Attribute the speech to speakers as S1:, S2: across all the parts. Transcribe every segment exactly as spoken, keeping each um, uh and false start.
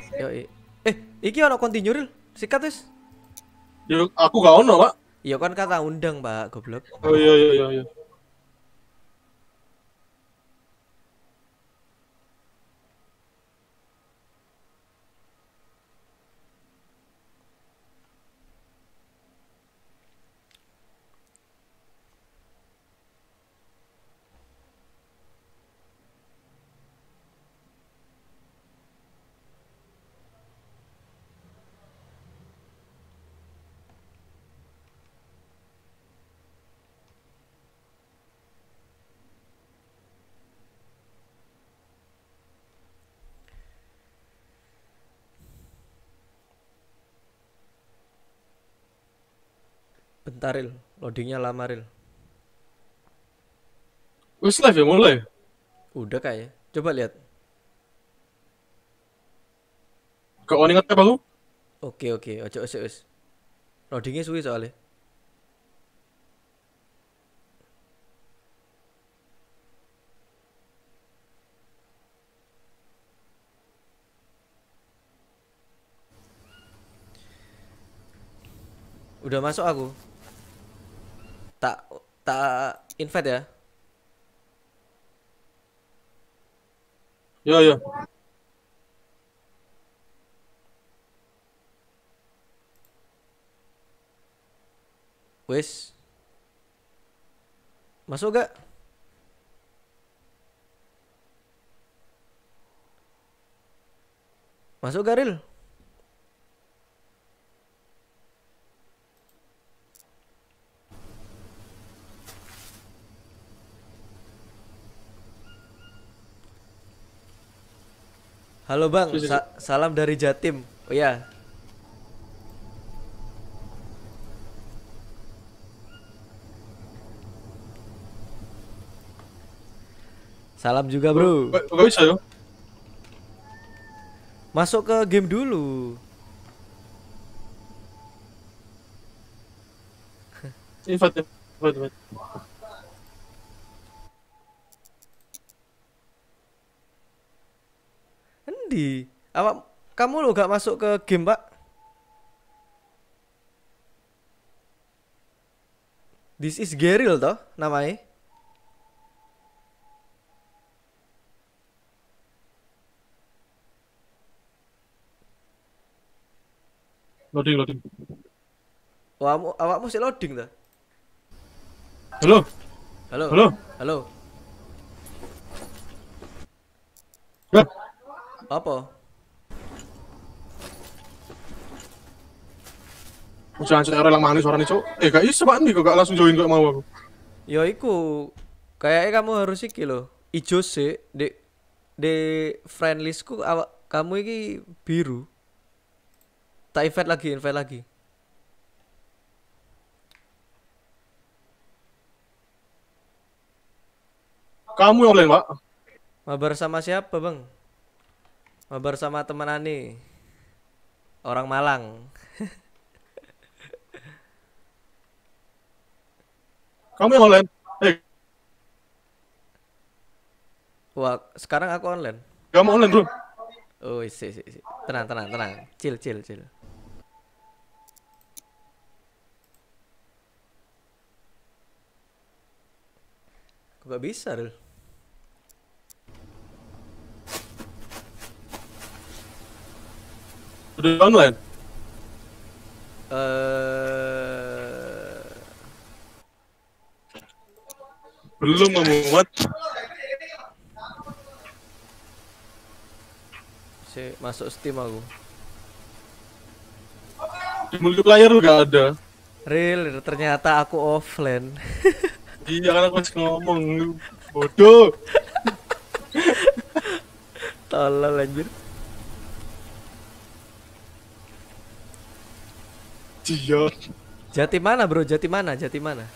S1: Yo, eh, iki ono continue Ril. Sikat wis.
S2: Yo aku gak ono, Pak.
S1: Iya kan kata undang, Pak, goblok.
S2: Oh iya iya iya iya.
S1: Bentar Ril, loadingnya lama Ril.
S2: Wis live ya mulai.
S1: Udah kayak. Coba lihat.
S2: Gak ono inget aku.
S1: Oke oke, ojo wis wis. Loadingnya suwi soalnya. Udah masuk aku. Tak tak invite ya.
S2: Iya iya.
S1: Wis. Masuk gak? Masuk gak Ril? Halo Bang,
S2: Si, si, si.
S1: sa- salam dari Jatim. Oh iya. Salam juga bro.
S2: Gak gak bisa ya.
S1: Masuk ke game dulu.
S2: Invite invite invite.
S1: Endi? Awak kamu lo gak masuk ke game Pak? This is Geril toh namanya.
S2: Loading loading.
S1: Awakmu awakmu sih loading toh?
S2: Halo.
S1: Halo.
S2: Halo.
S1: Halo.
S2: Ya.
S1: Apa?
S2: Jangan saya orang manis suaranya cok. Eh gak bisa Pak nih kok gak langsung join gak mau aku.
S1: Ya iku. Kayaknya kamu harus iki loh. Ijo sih di di friend listku awak kamu iki biru. Tak invite lagi, invite lagi.
S2: Kamu yang lain Pak.
S1: Mabar sama siapa bang? Mabar sama teman Ani. Orang Malang.
S2: Kamu yang lain. Eh
S1: Wah, sekarang aku online.
S2: kamu online bro.
S1: Oh, isi, isi, isi. Tenang, tenang, tenang. Chill, chill, chill. Kok gak bisa, Ril?
S2: Udah online.
S1: Eh,
S2: Belum memuat.
S1: si masuk Steam aku.
S2: Di multiplayer gak ada.
S1: Ril, ternyata aku offline.
S2: Iya kan aku masih ngomong. Bodoh.
S1: Tolol anjir.
S2: Iya.
S1: Jati mana, Bro? Jati mana? Jati mana?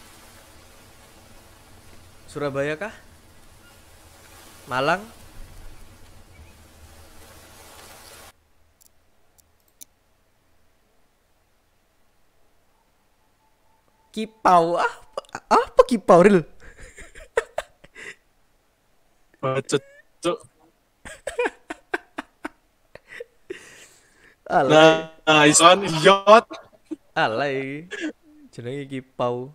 S1: Surabaya kah? Malang? Kipau apa? Apa kipau Ril?
S2: Bacot cok.
S1: Alay.
S2: Nah, ison idiot.
S1: Alay. Jenenge iki Pau.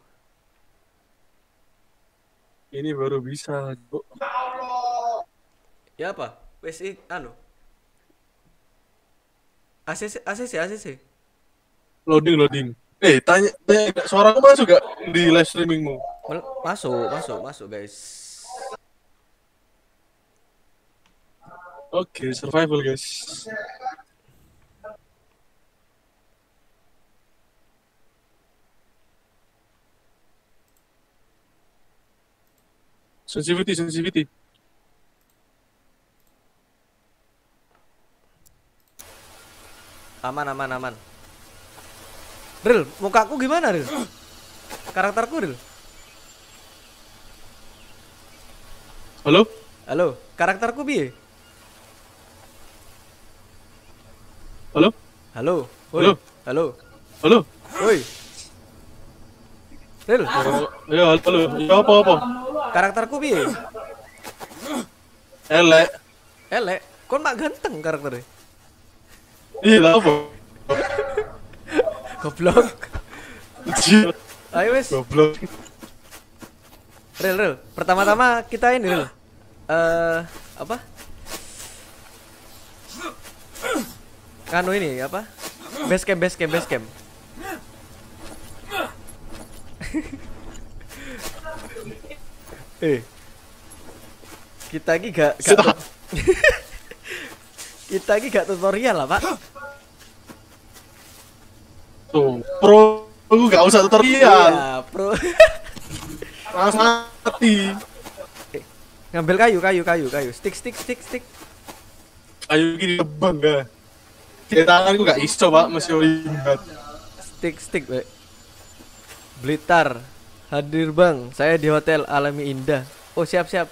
S2: Ini baru bisa, Cuk.
S1: Ya apa? Wes ik anu. A C C A C C A C C.
S2: Loading, loading. Eh, tanya, tanya suaraku masuk gak di live streamingmu?
S1: Mal- Masuk, masuk, masuk, guys.
S2: Oke, survival guys. Sensitivity, sensitivity.
S1: Aman, aman, aman. Ril, mukaku gimana, Ril? Karakterku, Ril.
S2: Halo?
S1: Halo, karakterku piye?
S2: Halo?
S1: Halo. Woi.
S2: Halo?
S1: Halo.
S2: Halo?
S1: Woi. Ril,
S2: Oh, ya, halo, halo. Ya, apa, apa?
S1: karakterku piye?
S2: Elek.
S1: Elek. Kon mak ganteng karakternya.
S2: Iya, lah, apa?
S1: Goblok.
S2: Anjir.
S1: Ayo wes.
S2: Goblok.
S1: Ril, Ril. Pertama-tama kita ini, Ril. Eh, apa? Kanu ini apa? Base camp, base camp, base camp. eh. Kita lagi gak, gak
S2: Stop.
S1: kita lagi gak tutorial lah, Pak.
S2: Tuh, pro. Aku gak usah tutorial.
S1: Iya, Bro.
S2: Langsung mati.
S1: Eh, ngambil kayu, kayu, kayu, kayu. Stick, stick, stick, stick.
S2: Ayo gini bangga. Kayak tanganku gak iso, Pak. Masih limbat.
S1: Stick, stick, Pak. Blitar. Hadir, Bang. Saya di Hotel Alami Indah. Oh, siap, siap.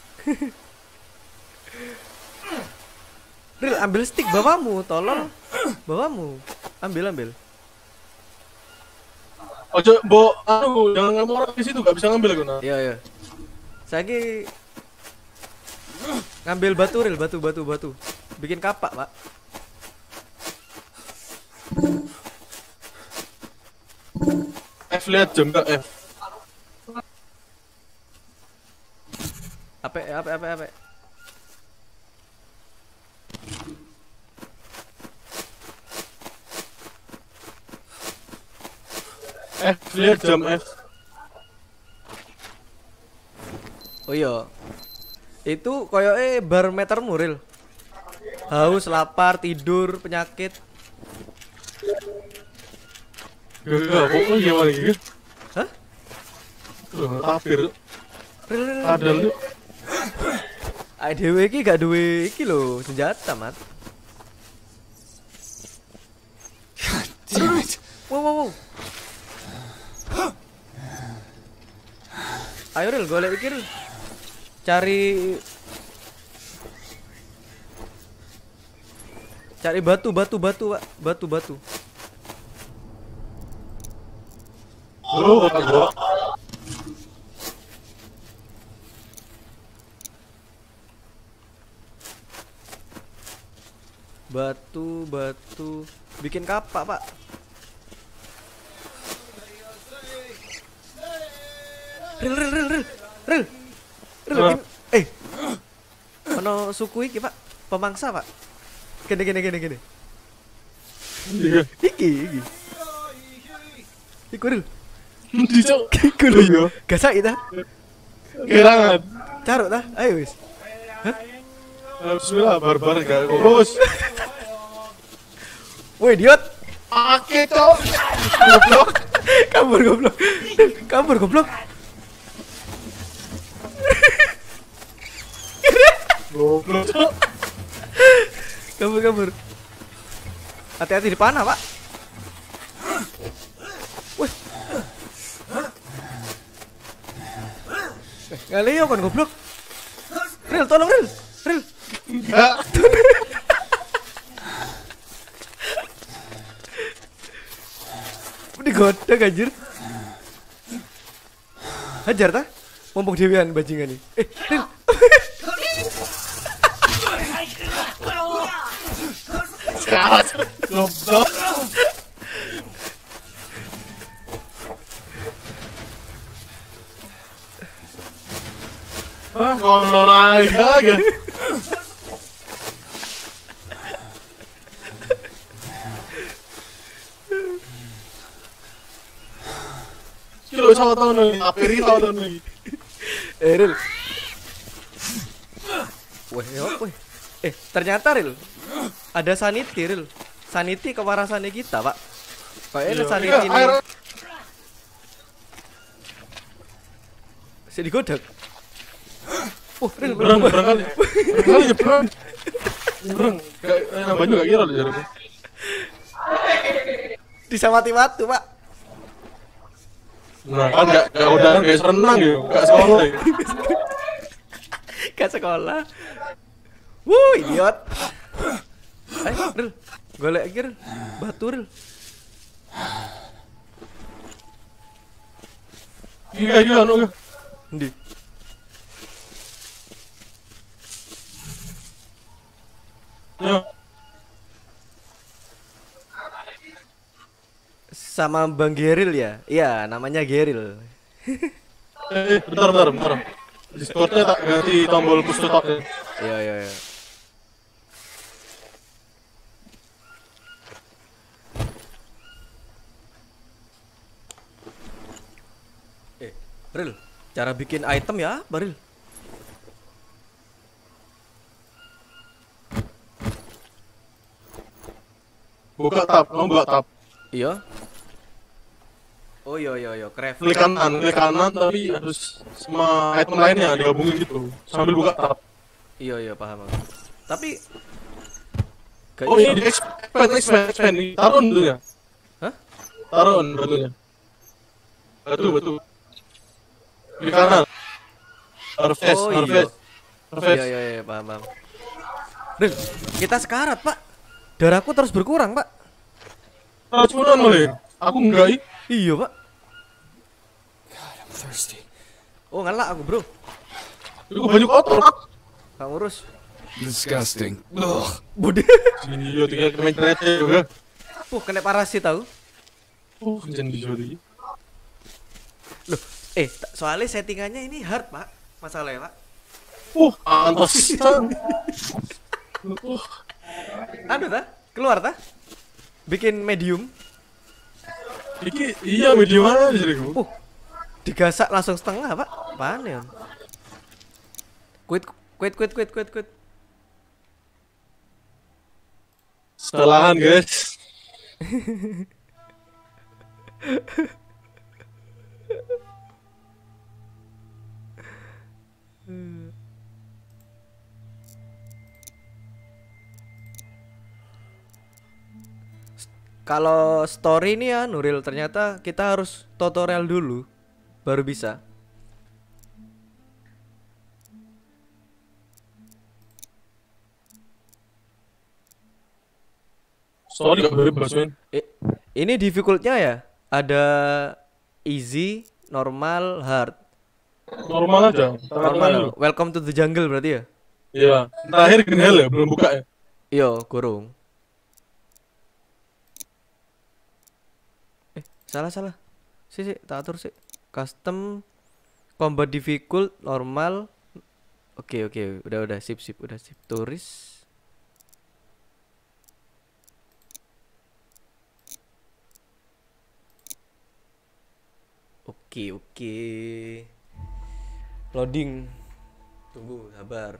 S1: Ril, ambil stick bawamu, tolong. Bawamu. Ambil, ambil.
S2: Ojo, bo, anu, jangan ngambil orang di situ, gak bisa ngambil aku, nah.
S1: Iya, iya. Saya lagi ngambil batu, Ril, batu, batu, batu. Bikin kapak, Pak.
S2: F lihat jam gak F.
S1: Apa, apa, apa, apa.
S2: F lihat jam F.
S1: Oh iya. Itu koyoke barometermu, Ril. Haus, lapar, tidur, penyakit.
S2: Gak, gak, pokoknya gimana gitu.
S1: Hah?
S2: Tuh, kafir.
S1: Ril, Ril, Ril.
S2: Padahal tuh.
S1: A D W iki gak duwe iki lho, senjata, Mat.
S3: Damn it.
S1: Wow, wow, wow. Ayo, Ril, golek iki, Ril. Cari Cari batu, batu, batu, Pak. Batu, batu.
S2: Bro, gua.
S1: Batu, batu. Bikin kapak, Pak. Ril, ril, ril, ril. Ril. Ril,
S2: Apa?
S1: ini- eh. Ono suku iki, Pak. Pemangsa, Pak. Gini, gini, gini, gini.
S2: Iya.
S1: Iki, iki. Iku, Ril.
S2: Di cok.
S1: Iku lho.
S2: Iya.
S1: Gasak kita.
S2: Kerangan.
S1: Caruk ta? Ayo wis.
S2: Bismillah, barbar gak kurus.
S1: Woi, idiot.
S2: Oke, cok. Goblok.
S1: Kabur goblok. Kabur goblok.
S2: Goblok, cok.
S1: Kabur, kabur. Hati-hati di panah, Pak. Wih. Eh, Ngaleo kan goblok. Ril, tolong Ril. Ril.
S2: Enggak.
S1: Digodok anjir. Hajar ta? Mumpung dewean bajingan nih. Eh, Ril.
S2: Sekarat. Goblok. Ah, kolor aja. Kilo sama tahun lagi, apiri tahun lagi.
S1: Eh, Ril. Weh, ya apa? Eh, ternyata Ril. Ada sanity, Ril. Sanity kewarasannya kita, Pak. Kayaknya sanity ini. Saya digodak. Oh, Ril,
S2: Berang, berang kali. Berang kali ya, berang. Berang, kayak banyak gak kira loh jaraknya.
S1: Bisa mati-mati, Pak.
S2: Nah, kan gak, gak udah kan kayak renang ya, gak sekolah ya.
S1: Ke sekolah. Wuh, idiot. Eh, Ril. Golek iki, Ril. Batu, Ril.
S2: Iya, iya, anu.
S1: Ndi?
S2: Ya.
S1: Sama Bang Geril ya? Iya, namanya Geril.
S2: Eh, bentar, bentar, bentar. Discordnya tak ganti tombol push to talk ya.
S1: Iya, iya, iya. Eh, Ril, cara bikin item ya, Baril.
S2: Buka tab, kamu buka tab.
S1: Iya. Oh iya iya iya, craft.
S2: Klik kanan, klik kanan tapi harus semua item lainnya digabungin gitu. Sambil buka tab.
S1: Iya iya paham aku. Tapi gak
S2: Oh
S1: iso.
S2: ini di expand, expand, expand. Taruh dulunya.
S1: Hah?
S2: Taruh batunya. Batu, batu. Klik kanan. Harvest,
S1: Oh, iya.
S2: harvest. Harvest.
S1: Iya iya iya paham paham. Ril, kita sekarat, Pak. Darahku terus berkurang, Pak.
S2: Racunan malah. Aku enggak ih.
S1: Iya, Pak.
S3: God, I'm thirsty.
S1: Oh, ngelak aku, Bro.
S2: Itu banyak kotor.
S1: Gak ngurus.
S3: Disgusting. Ugh.
S1: Bude.
S2: Iya, tinggal main ternyata juga.
S1: Puh, kena parasit tahu.
S2: Oh, kencan di sini.
S1: Loh, eh ta- soalnya settingannya ini hard, Pak. Masalahnya, Pak.
S2: Uh, pantesan. Uh,
S1: Anu ta? Keluar ta? Bikin medium.
S2: iki iya video mana di sini?
S1: Uh. Digasak langsung setengah, Pak. Apaan ya? Quit quit quit quit quit quit.
S2: Sekolahan, guys.
S1: Kalau story ini ya Nuril, ternyata kita harus tutorial dulu baru bisa.
S2: Sorry gak bebas, men.
S1: Eh, ini difficultnya ya ada easy, normal, hard.
S2: Normal aja. Tengah-tengah dulu.
S1: Normal. Welcome to the jungle berarti ya?
S2: Iya. Terakhir Green Hell ya, belum buka ya.
S1: Iya, kurung. Eh, salah salah. Si si, tak atur sih. Custom, combat difficult, normal. Oke oke, udah udah sip sip, udah sip. Turis. Oke oke. Loading. Tunggu, sabar.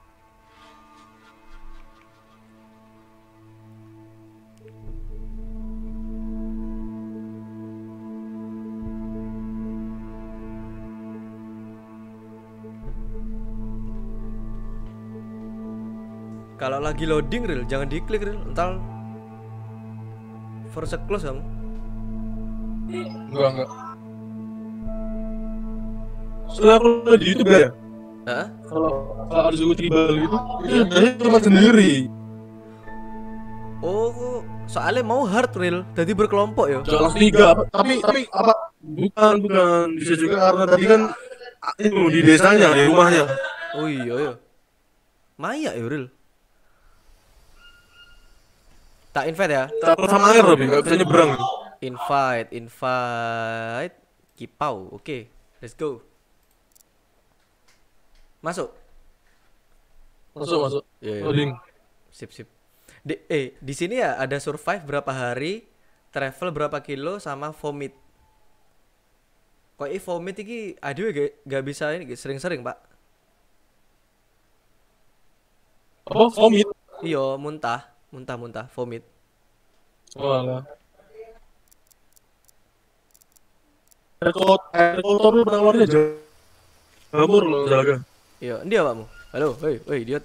S1: Kalau lagi loading Ril, jangan diklik Ril, entar force close kamu.
S2: Enggak, enggak. Setelah aku lihat di YouTube ya,
S1: Hah?
S2: kalau kalau ada suku tribal gitu, itu dari cuma sendiri.
S1: Oh, soalnya mau hard Ril, jadi berkelompok ya.
S2: Jangan langsung tiga, apa- tapi tapi apa? Bukan, bukan. Bisa juga karena tadi kan itu di desanya, di rumahnya.
S1: Oh iya ya. Maya ya Ril. Tak invite ya.
S2: Takut sama air tapi nggak bisa nyebrang.
S1: Invite, invite. Kipau. Oke, let's go. Masuk.
S2: Masuk masuk.
S1: Iya, iya.
S2: Loading.
S1: Sip, sip. Di, eh, di sini ya ada survive berapa hari, travel berapa kilo sama vomit. Kok ini vomit iki aduh gak, gak bisa ini sering-sering, Pak.
S2: Apa? Vomit.
S1: Iya, muntah, muntah-muntah, vomit.
S2: Walah. Air kotor, air kotor lu penawarnya jamur lo jaga.
S1: Iya, dia Pakmu. Halo, hoi, hoi, idiot.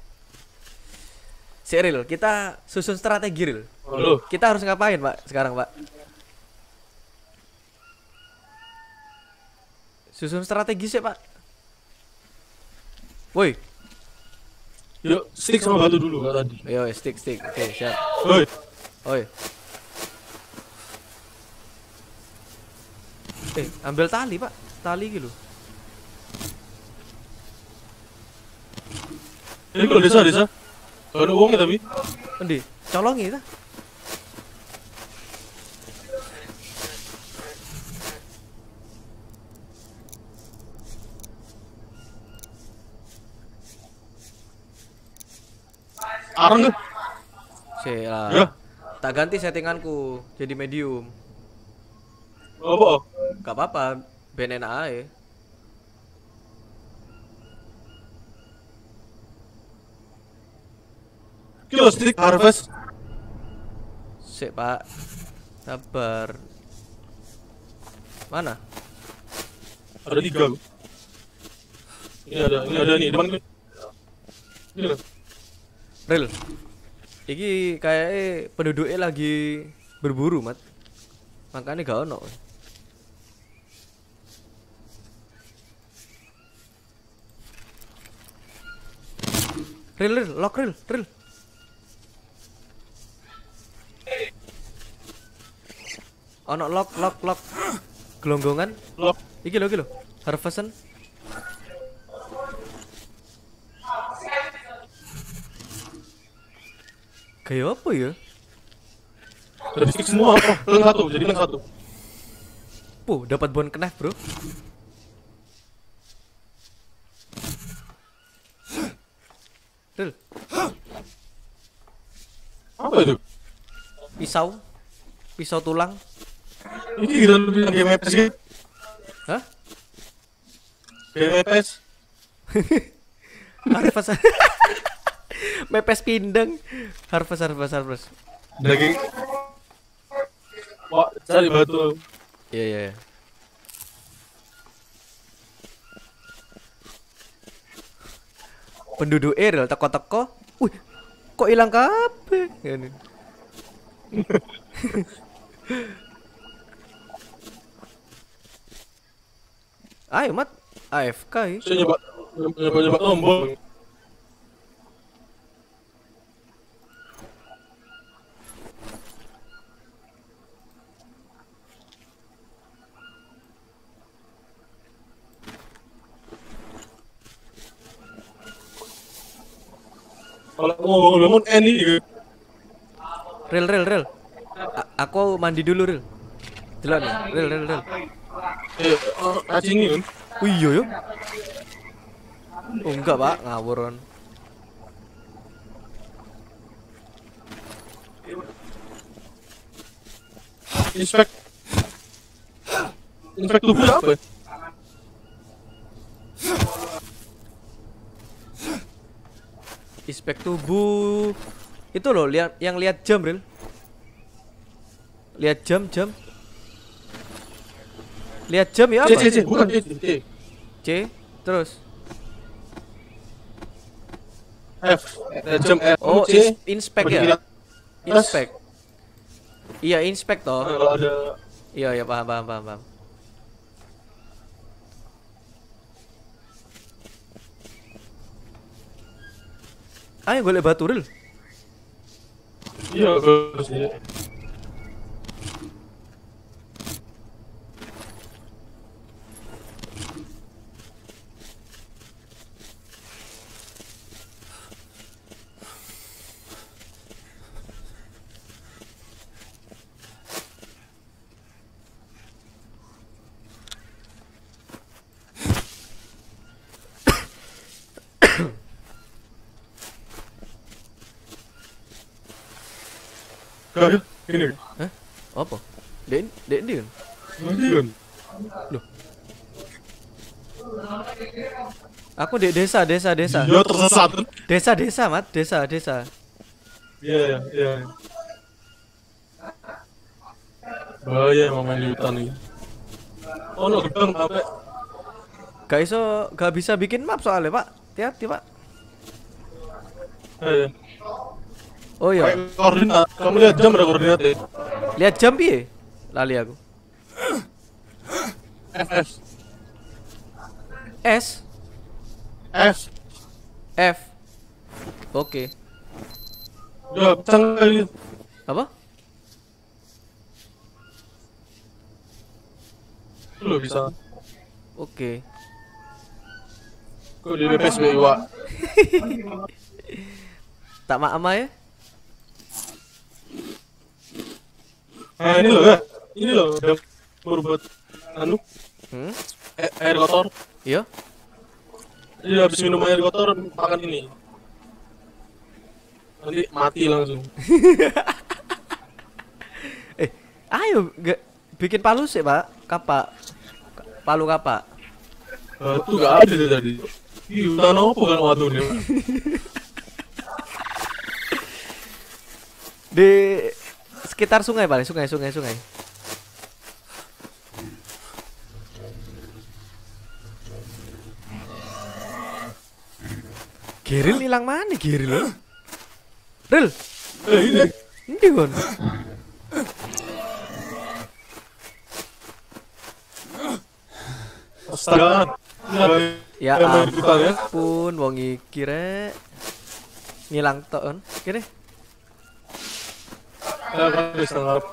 S1: Seril, kita susun strategi, Ril.
S2: Halo.
S1: Kita harus ngapain, Pak, sekarang, Pak? Susun strategi sih, Pak. Woi.
S2: Yuk, stick sama batu dulu kak tadi.
S1: Yo, stick, stick. Oke, siap.
S2: Hoi.
S1: Oi. Eh, ambil tali, Pak. Tali gitu.
S2: Ini kalau desa desa. Gak ada uangnya tapi.
S1: Endi? Colongi ta?
S2: Arang gak?
S1: Sih lah.
S2: Ya.
S1: Tak ganti settinganku jadi medium.
S2: Apa?
S1: Gak apa-apa, ben enak ae.
S2: Kilo stick harvest.
S1: Sik, Pak. Sabar. Mana?
S2: Ada tiga. Ini ada, ini ada nih depan gue. Ini loh.
S1: Real. Iki kayaknya penduduknya lagi berburu, Mat. Makanya gak ono. Real, real, lock real, real. Ono lock, lock, lock. Gelonggongan.
S2: Lock.
S1: Iki lho, iki lho. Harvestan. Kayak apa ya?
S2: Dari stick semua apa? Leng satu, jadi leng satu.
S1: Puh, dapat bon knife, Bro. Real.
S2: Apa itu?
S1: Pisau. Pisau tulang.
S2: Ini kita bilang game F P S kan?
S1: Hah?
S2: Game F P S.
S1: Harvest. Mepes pindang. Harvest, harvest, harvest.
S2: Daging. Wah, cari batu.
S1: Iya, iya, iya. Penduduk Eril teko-teko. Wih, kok hilang kabeh? Ngene. Ayo, Mat. A F K ya.
S2: Saya nyoba nyoba nyoba tombol. Kalau ngomong ngomong N ini
S1: Ril, ril, ril. A- aku mandi dulu, ril. Jalan, ril, ril, ril.
S2: eh cacing ini kan.
S1: Oh iya yo. Oh enggak, Pak, ngawur kan.
S2: Inspek. Inspek tubuh apa?
S1: Inspek tubuh. Itu loh, lihat yang lihat jam, Ril. Lihat jam, jam. Lihat jam ya
S2: C
S1: apa?
S2: C C bukan C C.
S1: C, terus.
S2: F. Eh, jam F.
S1: Oh,
S2: C.
S1: ins- inspek ya.
S2: Berdiri.
S1: Inspek. Iya, inspek toh.
S2: Kalau ada
S1: Iya, ya paham, paham, paham, paham. Ayo golek batu, Ril.
S2: iya bagus ya. Gak ada. Ini.
S1: Hah? Apa? Dek, dek di kan?
S2: Nanti kan.
S1: Aku di desa, desa, desa.
S2: Dia tersesat.
S1: Desa, desa, Mat. Desa, desa.
S2: Iya, iya, iya. Bahaya emang main di hutan ini. Oh, no, gedang sampai.
S1: Gak iso, gak bisa bikin map soalnya, Pak. Hati-hati, Pak.
S2: Eh,
S1: Oh iya,
S2: pakai koordinat. Kamu lihat jam ada koordinat ya?
S1: lihat jam piye? Lali aku.
S2: F F.
S1: S,
S2: F.
S1: F. Oke.
S2: Udah, pecang kali.
S1: Apa?
S2: Lu bisa.
S1: Oke.
S2: Kok di B P S B, Wak?
S1: Tak mak ya?
S2: Nah, ini loh ya. Ini loh, udah berbuat anu,
S1: Hmm?
S2: a- air kotor.
S1: Iya.
S2: Jadi habis minum air kotor makan ini. Nanti mati langsung.
S1: Eh, ayo gak bikin palu sih, Pak. Kapak. Ka- Palu kapak.
S2: Batu gak ada tadi. Ih, hutan apa kan waktu ini?
S1: Di sekitar sungai, paling sungai, sungai, sungai. Geril hilang mana Geril? Ril,
S2: Eh, ini.
S1: ini kon.
S2: Astaga.
S1: Ya
S2: Yang main di hutan ya.
S1: ampun, wong iki rek. Ngilang tok kon. Kene.
S2: Ya kan bisa ngarep.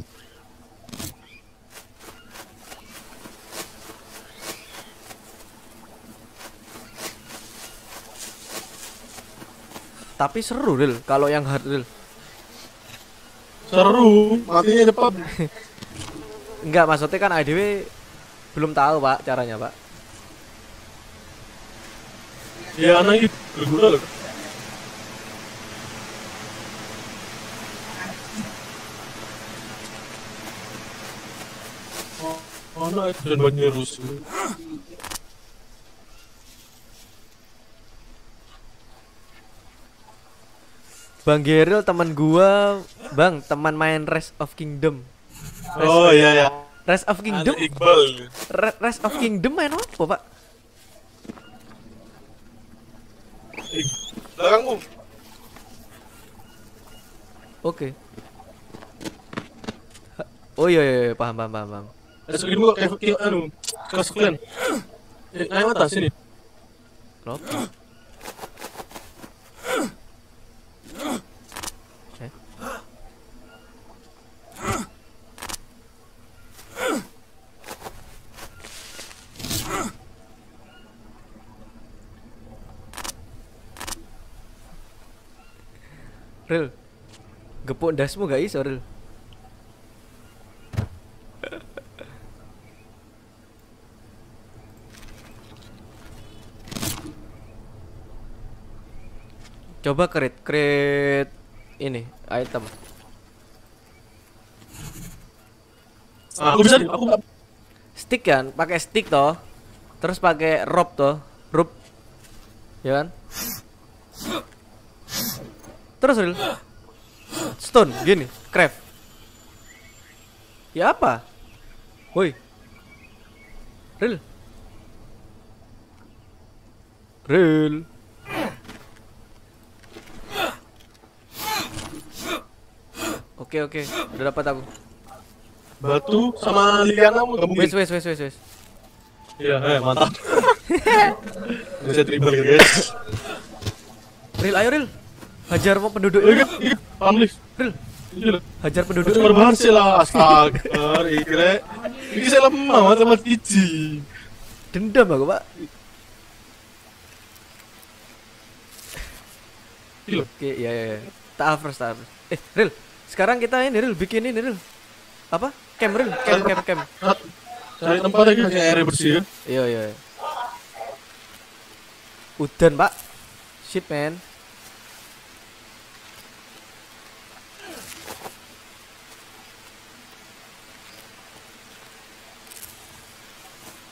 S1: Tapi seru Ril kalau yang hard Ril.
S2: Seru, matinya cepat.
S1: Enggak, maksudnya kan A D W belum tahu, Pak, caranya, Pak.
S2: Ya anak itu berguna loh. Oh, anak itu dan banyak rusuh.
S1: Bang Geril teman gua, Bang, teman main Rise of Kingdom.
S2: Oh iya ya.
S1: Rise of Kingdom.
S2: Anak Iqbal.
S1: Re- Rise of Kingdom main apa, Pak?
S2: Ik- Belakangmu.
S1: Oke. Ha- Oh iya, iya, iya, paham, paham, paham, paham.
S2: Ada segini gua kayak kayak anu, kelas kalian. Eh, naik atas sini.
S1: Kenapa? Eh? Ril, gepuk dasmu gak iso, Ril. Coba create, create ini item.
S2: Ah, aku bisa nih, aku nggak.
S1: Stick kan, pakai stick toh. Terus pakai rope toh, rope. Ya kan? Terus Ril. Stone gini, craft. Ya apa? Woi. Ril. Ril. Oke oke, udah dapat aku.
S2: Batu sama Liliana mau gabungin.
S1: Wes wes wes wes wes.
S2: Iya, eh mantap. Bisa dribble gitu guys.
S1: Ril, ayo Ril. Hajar mau penduduk
S2: Iya,
S1: ini.
S2: iya, pamlis.
S1: Ril,
S2: Iya,
S1: hajar penduduk
S2: cuma berbahan sih lah, astaga, ikre. Ini saya lemah, sama cici.
S1: Dendam aku, Pak.
S2: Iya.
S1: Oke, ya ya ya. Tak first, tak first. Eh, Ril, sekarang kita ini Ril bikin ini Ril. Apa? Camp Ril, camp camp camp.
S2: Cari tempat lagi yang airnya bersih kan?
S1: Iya iya. iya. Udan, Pak. Shit, man.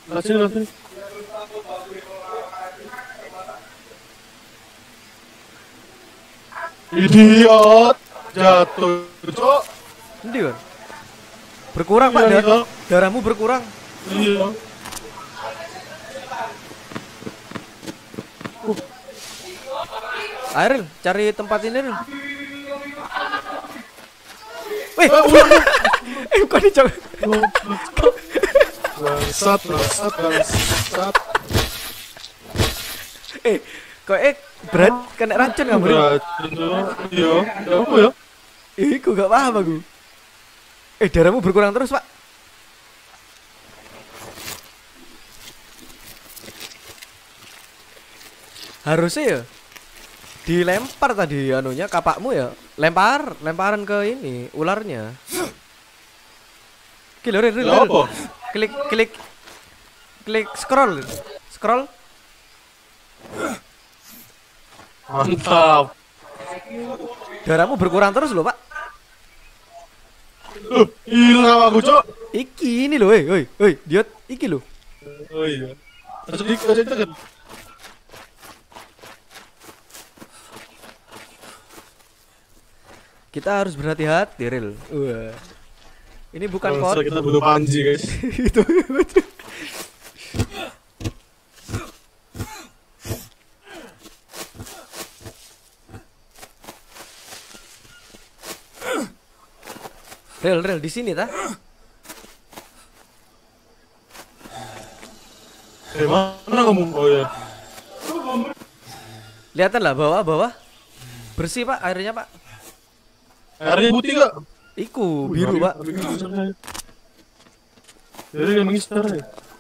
S2: Lewat sini, lewat sini. Idiot. Jatuh, cok.
S1: Endi kan? Berkurang Pak,
S2: Iya,
S1: dar-
S2: iya.
S1: darahmu berkurang.
S2: Iya.
S1: Airil, cari tempat ini Ril. Wih,
S2: Eh, ulang.
S1: eh kok dicoba?
S2: Bangsat, bangsat, bangsat.
S1: Eh, kok eh berat kena racun kamu Ril?
S2: Beracun, cok. Iya, ya apa ya?
S1: Ih, aku gak paham aku. Eh, darahmu berkurang terus Pak. Harusnya ya dilempar tadi anunya kapakmu ya. Lempar, lemparan ke ini ularnya. Kilo Ril, Ril,
S2: Ya
S1: Ril.
S2: apa?
S1: Klik klik klik scroll. Scroll.
S2: Mantap.
S1: Darahmu berkurang terus loh, Pak.
S2: Uh, hilang aku, cok.
S1: Iki ini loh, woi, woi, woi, diot, iki loh.
S2: Oh iya. Masuk di masuk di kan.
S1: Kita harus berhati-hati, Ril. Wah. Ini bukan
S2: Bangsa,
S1: pot.
S2: kita butuh panji, guys.
S1: Itu. Ril, Ril di sini ta?
S2: Eh, mana kamu? Oh iya.
S1: Lihatan lah bawah, bawah. Bersih, Pak, airnya, Pak.
S2: Airnya putih gak?
S1: Iku biru, Pak.
S2: Jadi yang mengistar ya.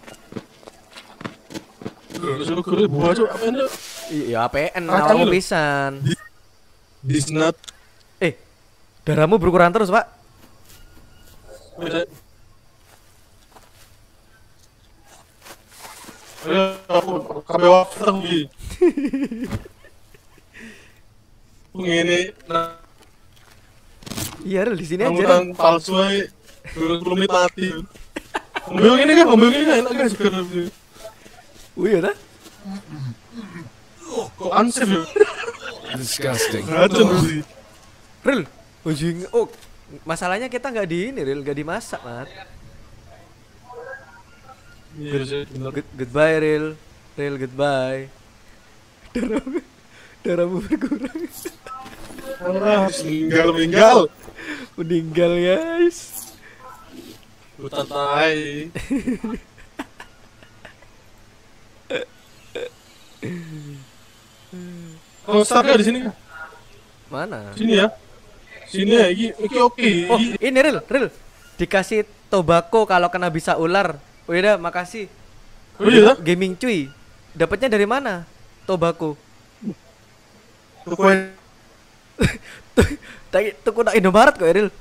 S2: Suruh kuri buah, cok. Apa ini?
S1: Iya, A P N
S2: Kacang
S1: awakmu
S2: lho.
S1: pisan.
S2: Disnat.
S1: Eh, darahmu berkurang terus, Pak.
S2: Ayo, aku kabeh wafer iki. Ngene, nah,
S1: Iya, Ril di sini aja. Ril.
S2: rambutan palsu ae. Durung sepuluh menit mati. Ngombe ini kan, ngombe ini kan enak kan seger.
S1: Oh iya ta?
S2: Kok unsafe ya?
S3: Disgusting.
S2: Racun sih.
S1: Ril, ujung. Oh, masalahnya kita nggak di ini, Ril, nggak dimasak, Mat.
S2: Iya sih, bener.
S1: Good, goodbye, Ril. Ril, goodbye. Darahmu, darahmu berkurang.
S2: Ah, meninggal, meninggal.
S1: Meninggal, guys.
S2: Hutan tai. Oh, startnya di sini.
S1: Mana?
S2: Sini ya. Sini ya, iki iki oke.
S1: Oh,
S2: Iki-
S1: ini Ril, Ril. Dikasih tobacco kalau kena bisa ular. Oh iya, dah, makasih.
S2: Oh iya, dah?
S1: Gaming cuy. Dapatnya dari mana? Tobacco.
S2: Tuku
S1: Tadi tuku nak Indomaret kok, Ril.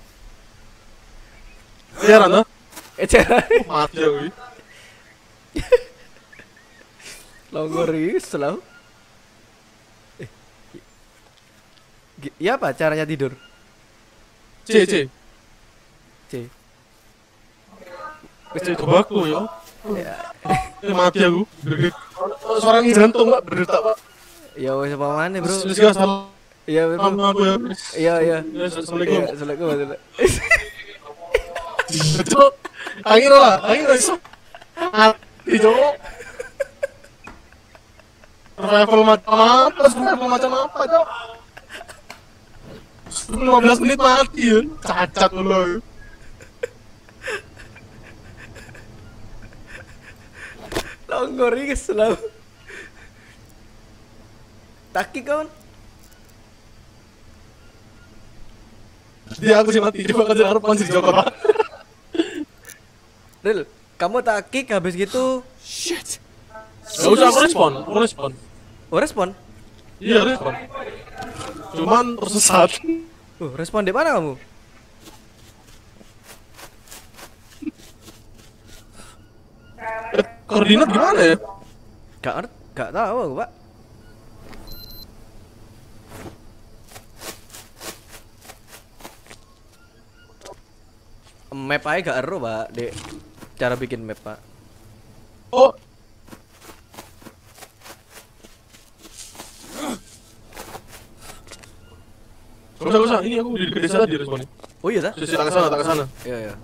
S2: ya Rana.
S1: Eh, cara
S2: Mati ya wi.
S1: longgor ini selalu. Eh, gi- ya apa caranya tidur?
S2: C C.
S1: C.
S2: C coba aku ya.
S1: Ya,
S2: Eh, mati aku. Berdetak. Oh, suara jantung Pak, berdetak Pak.
S1: ya wes apa mana, Bro?
S2: Terus gak salah
S1: Iya, Bro.
S2: sama aku ya.
S1: Iya, iya.
S2: Ya,
S1: Iya,
S2: Assalamualaikum.
S1: Assalamualaikum warahmatullahi.
S2: Cok, angin lah, angin lah iso. Mati cok. Survival macam apa? Survival macam apa cok? lima belas menit mati ya. Cacat lu.
S1: Longgor ini selalu. Taki kawan.
S2: Dia aku sih mati. Coba kerja harapan si Joko Pak.
S1: Ril, kamu tak kick habis gitu.
S3: Shit.
S2: Gak usah aku respon, aku respon.
S1: Oh, respon.
S2: Iya respon. Cuman tersesat.
S1: Uh, respon di mana kamu?
S2: Eh, koordinat gimana ya?
S1: Gak ngerti, gak tahu aku, Pak. Map aja gak ero, Pak, Dek. Cara bikin map, Pak.
S2: Oh. Gak usah, gak usah. Ini aku di dekat desa tadi responnya.
S1: Oh iya dah?
S2: Sisi tak ke sana, tak ke sana.
S1: Iya iya.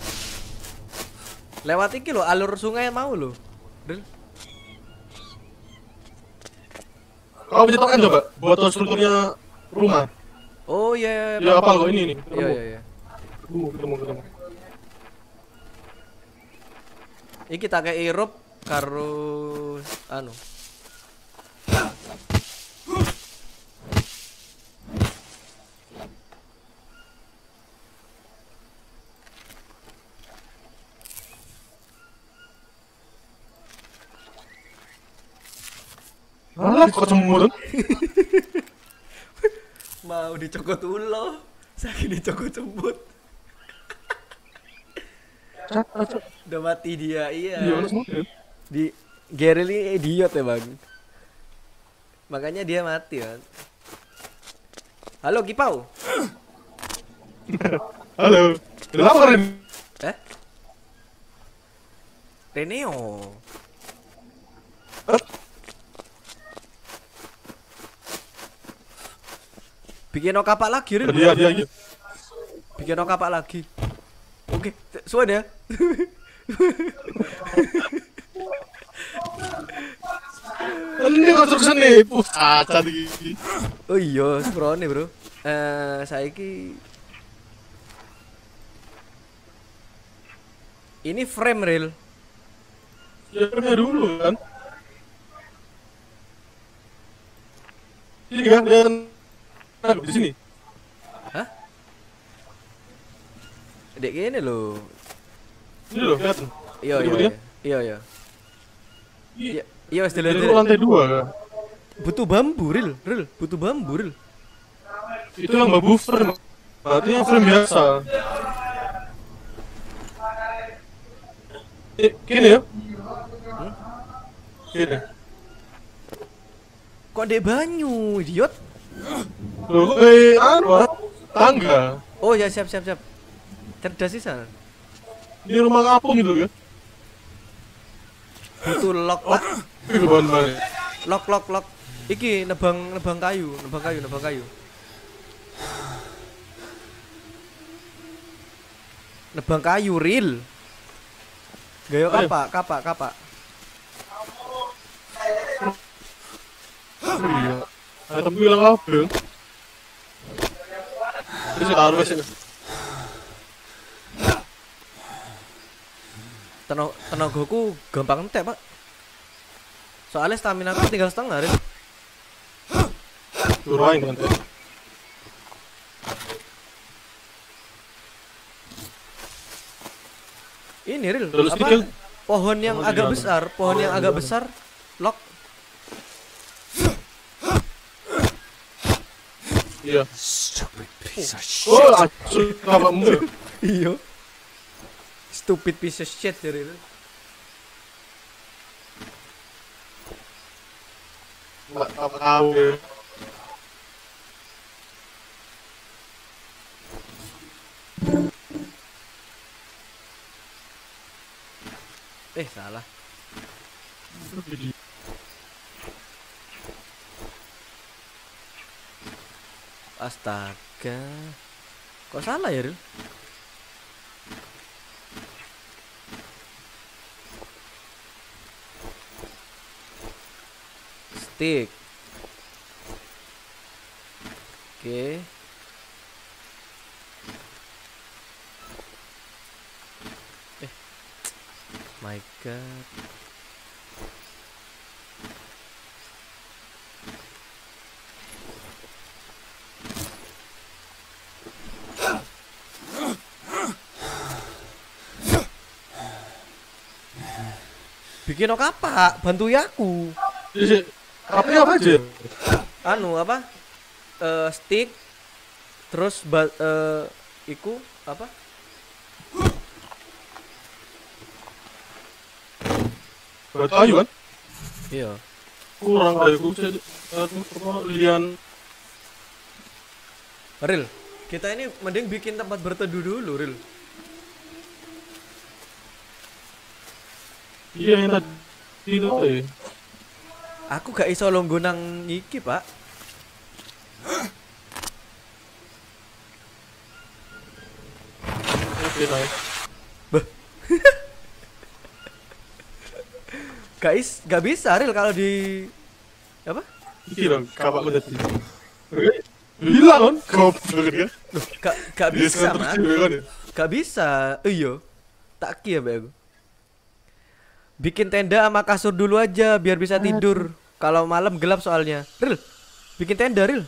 S1: Lewat iki lo alur sungai mau lo. Ril.
S2: Kau bisa tekan coba buat strukturnya rumah.
S1: Oh iya iya.
S2: Ya apa kok ini nih?
S1: Iya iya iya.
S2: Ketemu, ketemu, ketemu.
S1: Iki tak kayak irup karo anu.
S2: Alah, kok cemurut?
S1: Mau dicokot ulo, saking dicokot cembut.
S2: Cat, cat.
S1: Udah mati dia, iya.
S2: Iya, semua.
S1: Di Geril ini idiot ya bang. Makanya dia mati kan. Halo Kipau.
S2: Halo. Kenapa Ren?
S1: Eh? Reneo. Bikin no kapak lagi Ril.
S2: Dia, dia, dia.
S1: Bikin no kapak lagi. Oke, suan ya.
S2: Ini construction nih, puh, cacat iki.
S1: Oh iya, sprone bro. Eh, saiki ini frame Ril.
S2: Ya frame dulu kan. Sini kan, lihat aku di sini.
S1: Hah? Dek gini loh.
S2: Ini loh, lihat.
S1: Iya
S2: Ini
S1: iya
S2: dia?
S1: iya. Iya iya. Iya, iya wis
S2: Dari
S1: dilihat.
S2: lantai dua kan.
S1: Butuh bambu Ril, Ril, butuh bambu Ril.
S2: Itu yang bambu frame. Berarti yang frame biasa. Eh, gini ya?
S1: Hmm?
S2: Gini.
S1: Kok dek banyu, idiot?
S2: Loh, eh, anu, ah, tangga.
S1: Oh ya siap siap siap. Cerdas sih sana.
S2: Ini rumah kampung gitu kan?
S1: Butuh lock lah.
S2: Itu bahan-bahan.
S1: Lock lock lock. Iki nebang nebang kayu, nebang kayu, nebang kayu. Nebang kayu Ril. Gayo
S2: Ayo.
S1: kapak, kapak, kapak.
S2: Iya. Ada tempat bilang kabel. Ini saya taruh sih.
S1: Tenaga tenagaku gampang entek, Pak. Soalnya stamina aku tinggal setengah, Ril.
S2: Turunin nanti.
S1: Ini Ril,
S2: Terus
S1: apa?
S2: skill.
S1: Pohon yang
S2: Pohon
S1: agak
S2: di
S1: besar, pohon yang
S2: Oh,
S1: agak
S2: iya.
S1: besar lock.
S2: Iya.
S3: Stupid piece of shit.
S2: Oh, acuh, kamu.
S1: Iya. Stupid piece of shit ya Ril.
S2: Enggak apa tahu. Ya.
S1: Eh, salah. Astaga. Kok salah ya, Ril? Stick. Oke. Eh. My god. Bikin no kapak, bantu ya aku.
S2: Jadi, apa apa aja?
S1: Anu apa? Eh stick terus ba eh iku apa?
S2: Batu kayu kan?
S1: Iya.
S2: Kurang kayu aku saya apa lian.
S1: Ril, kita ini mending bikin tempat berteduh dulu, Ril.
S2: Iya yang tadi itu eh.
S1: Aku gak iso longgo nang iki, Pak.
S2: Oke nice.
S1: Gak is, gak bisa Ril kalau di apa?
S2: Iki dong, kapakku tadi. Bilang kan, goblok kan?
S1: Gak gak
S2: Dia
S1: bisa,
S2: sekarang
S1: Mas.
S2: terus juga kan ya?
S1: Gak bisa. Iya. Tak ki ya, Mbak aku. Bikin tenda sama kasur dulu aja biar bisa tidur. Kalau malam gelap soalnya. Ril, bikin tenda, Ril.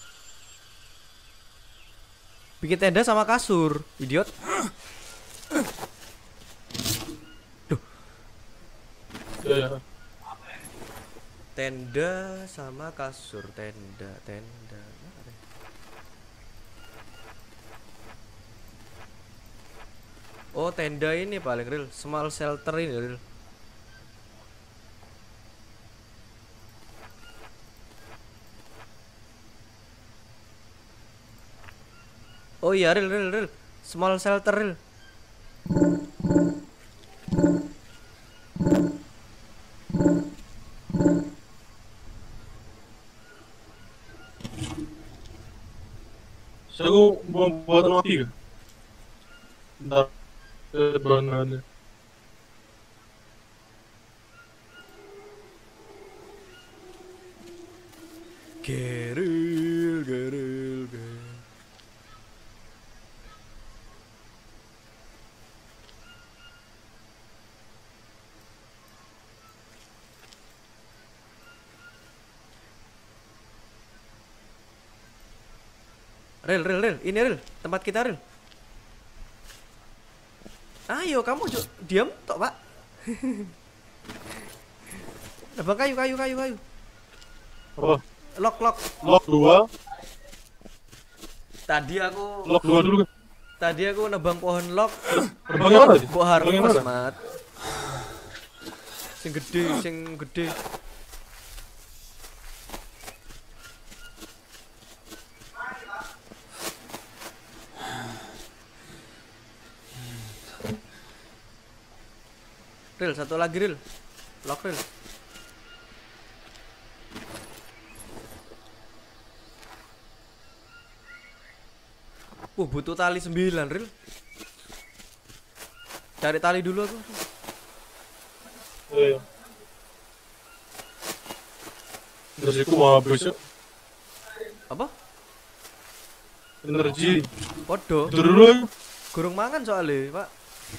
S1: Bikin tenda sama kasur, idiot.
S2: Ya, ya.
S1: Tenda sama kasur, tenda, tenda. Oh, tenda ini paling real, small shelter ini real. Oh iya, real, real, real. Small shelter real.
S2: Saya mau buat mati kan? Ntar eh, bahannya.
S1: Geril, geril, geril. Rel, rel, rel, ini rel, tempat kita rel. Ayo kamu ju- diam tok pak. Nebang kayu, kayu, kayu, kayu.
S2: Apa?
S1: Lock, lock.
S2: Lock dua,
S1: Tadi aku,
S2: lock dua dulu kan?
S1: tadi aku nebang pohon lock.
S2: Terbangnya mana tadi?
S1: Buah
S2: Terbangnya
S1: harus
S2: mana?
S1: mat. Sing gede, sing gede. Ril, satu lagi ril. Lock ril. Uh, butuh tali sembilan ril. Cari tali dulu aku.
S2: Iya. Terus aku mau habis ya.
S1: Apa?
S2: Energi.
S1: Podo.
S2: Tidur dulu ya.
S1: Gurung mangan soalnya, Pak.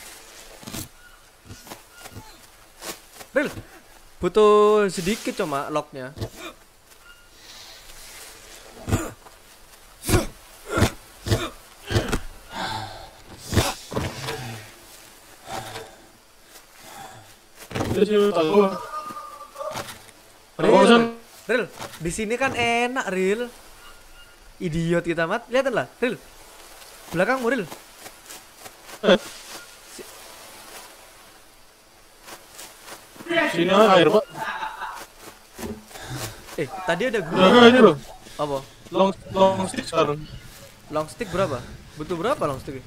S1: Ril, butuh sedikit cuma locknya.
S2: Dia sih tahu.
S1: Ril,
S2: Bosan.
S1: Ril, di sini kan enak, Ril. Idiot kita mat, lihat lah, Ril. Belakangmu, Ril.
S2: Sini air pak.
S1: Eh, tadi ada
S2: Jaga
S1: gua.
S2: aja loh.
S1: Apa?
S2: Long long stick sekarang.
S1: Long stick berapa? Butuh berapa long stick?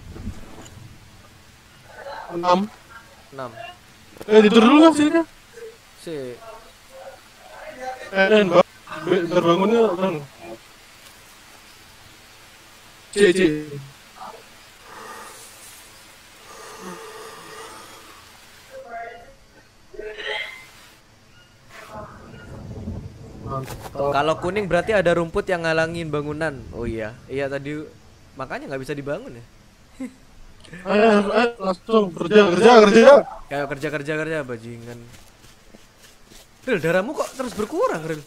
S2: Enam.
S1: enam.
S2: Eh tidur dulu kan sini kan?
S1: Si.
S2: Eh, eh mbak. Be- Terbangunnya kan. Cik cik. Mantap.
S1: Kalau kuning berarti ada rumput yang ngalangin bangunan. Oh iya, iya tadi makanya nggak bisa dibangun ya.
S2: Ayo, ayo, ayo, langsung kerja kerja kerja.
S1: Kayak kerja kerja kerja bajingan. Ril, darahmu kok terus berkurang, Ril?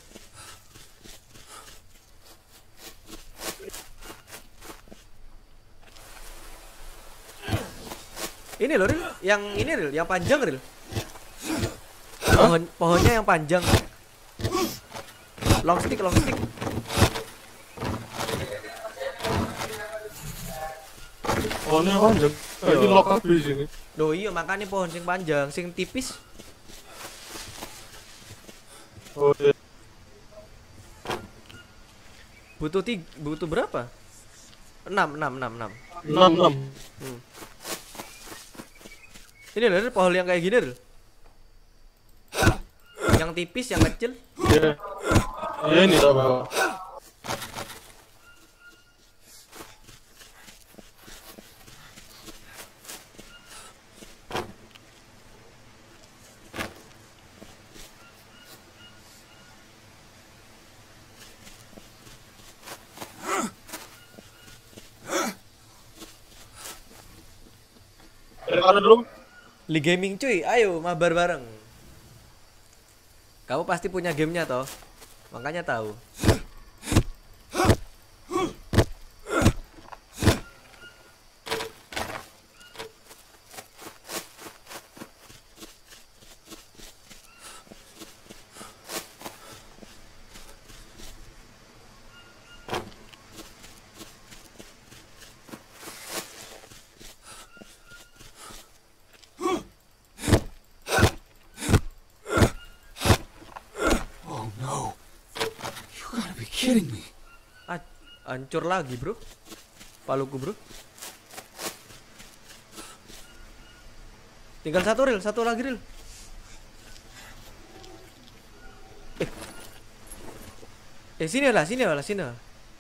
S1: Ini loh, Ril, yang ini Ril, yang panjang Ril. Pohon, pohonnya yang panjang. Long stick, long stick.
S2: Oh ini panjang. Eh, ini lock up di sini.
S1: Loh iya makanya pohon sing panjang, sing tipis.
S2: Oh iya.
S1: Butuh tiga, butuh berapa? Enam, enam, enam, enam.
S2: Enam enam.
S1: Hmm. Ini loh Ril, pohon yang kayak gini Ril. tipis, yang kecil.
S2: Iya. Iya ini tak bawa. Dari mana dulu?
S1: Li Gaming cuy, ayo mabar bareng. Kamu pasti punya gamenya toh, makanya tahu.
S3: Oh no. You gotta be kidding me.
S1: Ah, hancur lagi bro, paluku bro. Tinggal satu ril, satu lagi ril. Eh, eh sini lah, sini lah, sini lah.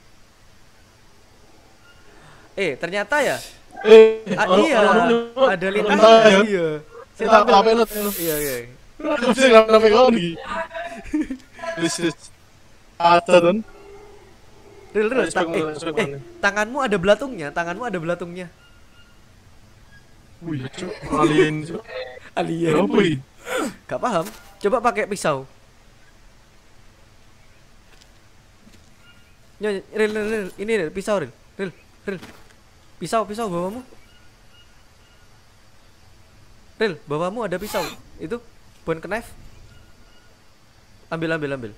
S1: Eh ternyata ya,
S2: Eh,
S1: ah,
S2: orang-
S1: iya,
S2: orang- orang-
S1: ada
S2: orang-
S1: lintasan.
S2: orang-
S1: Iya, saya
S2: Kita
S1: tampil.
S2: apa enak?
S1: Iya iya.
S2: Kenapa sih kenapa kenapa kau nih? This is ada kan?
S1: Ril ril,
S2: Respect
S1: ta- eh,
S2: mana, respect
S1: eh,
S2: mana.
S1: tanganmu ada belatungnya, tanganmu ada belatungnya.
S2: Wih, cok, alien cok.
S1: Alien.
S2: Apa ini?
S1: Gak paham. Coba pakai pisau. Nyo, ril, ril, ril. Ini ril, pisau ril, ril, ril. Pisau, pisau bawamu. Ril, bawamu ada pisau. Itu, point knife. Ambil, ambil, ambil.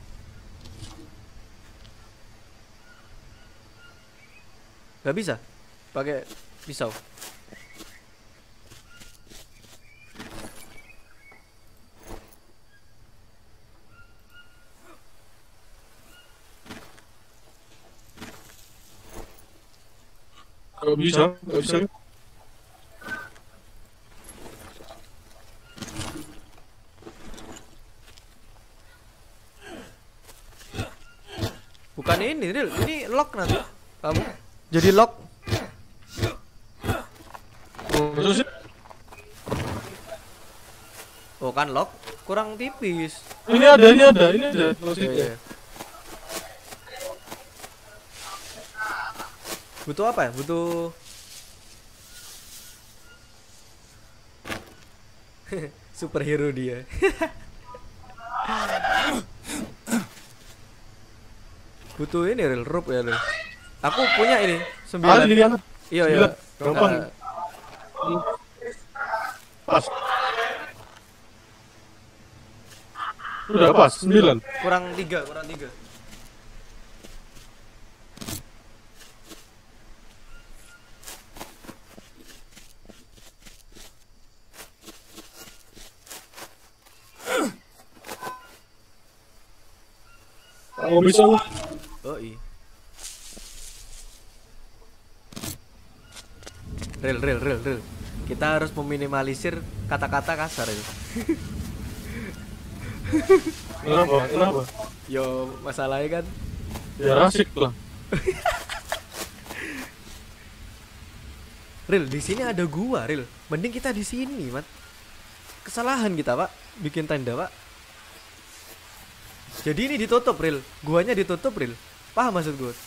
S1: Gak bisa. Pakai pisau.
S2: Gak bisa, gak bisa.
S1: Bukan ini, Ril. Ini lock nanti. Kamu jadi lock.
S2: Masa sih?
S1: Oh kan lock kurang tipis.
S2: Ini ada, ini ada, ini ada.
S1: Iya,
S2: Maksudnya.
S1: iya. Butuh apa ya? Butuh superhero dia. Butuh ini real rope ya, Ril. Aku punya ini
S2: Ada
S1: sembilan.
S2: di sana.
S1: Iya iya.
S2: Sembilan. Gampang.
S1: Nah,
S2: Pas. Udah pas, sembilan.
S1: kurang tiga, kurang tiga.
S2: Kalau bisa lu.
S1: Oh iya. Real, real, real, real. Kita harus meminimalisir kata-kata kasar itu.
S2: Kenapa? Kenapa?
S1: Yo, masalahnya kan
S2: Ya asik lah.
S1: Ril, di sini ada gua, Ril. Mending kita di sini, Mat. Kesalahan kita, Pak. Bikin tenda, Pak. Jadi ini ditutup, Ril. Guanya ditutup, Ril. Paham maksud gua?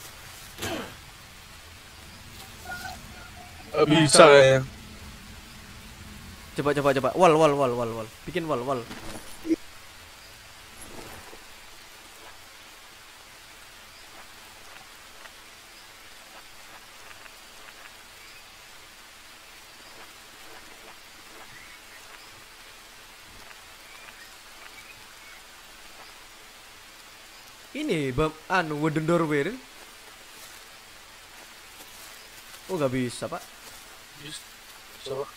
S2: Gak bisa kayaknya.
S1: Coba coba coba. Wall, wall, wall, wall, wall. Bikin wall, wall. Ini bab anu wooden doorway, Ril. Oh, gak bisa, Pak.
S2: Bisa, Pak.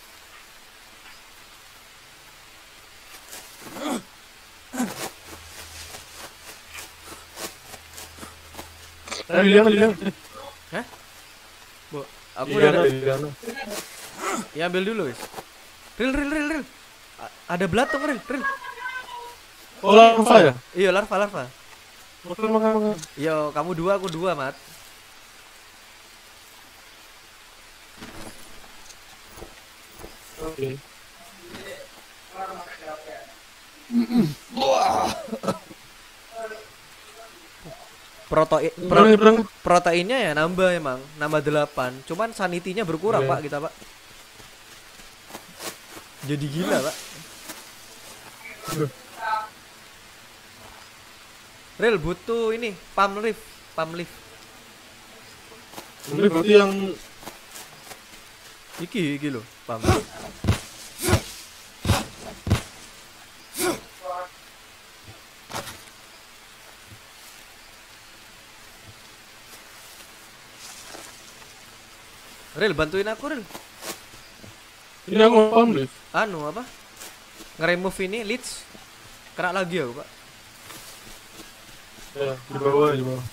S2: Eh, Liliana, Liliana.
S1: Hah? Bu, aku udah
S2: Liliana,
S1: ada.
S2: Liliana.
S1: Ya ambil dulu, wis. Ril, ril, ril, ril. A- ada belatung, ril, ril.
S2: Oh, larva ya?
S1: Iya, larva, larva.
S2: Makan, makan, makan.
S1: Yo, kamu dua, aku dua, Mat.
S2: Oke.
S1: Protein
S2: Berang, berang.
S1: proteinnya ya nambah emang, nambah delapan. Cuman sanitinya berkurang,
S2: Oke.
S1: Pak, kita, Pak. Jadi gila, Pak. Real butuh ini, pump lift, pump lift.
S2: Ini berarti yang
S1: Iki, iki loh, pump lift. Real bantuin aku, Real.
S2: ini aku mau paham deh.
S1: Anu apa? Nge-remove ini leech. Kena lagi aku, Pak.
S2: Ya, di bawah, di bawah.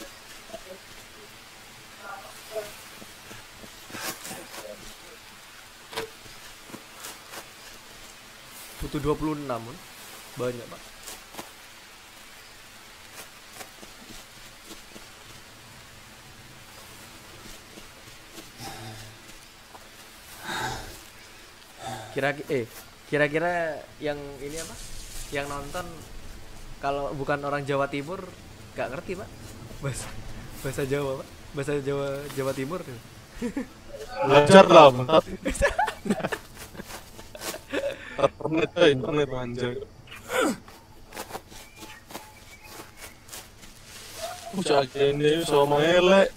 S1: Butuh dua puluh enam. Banyak, Pak. Kira eh kira-kira yang ini apa? Yang nonton kalau bukan orang Jawa Timur gak ngerti, Pak. Bahasa bahasa Jawa, Pak. Bahasa Jawa Jawa Timur tuh.
S2: Belajar lah, mantap. Internet, eh, internet anjir. Bocah ini sama elek.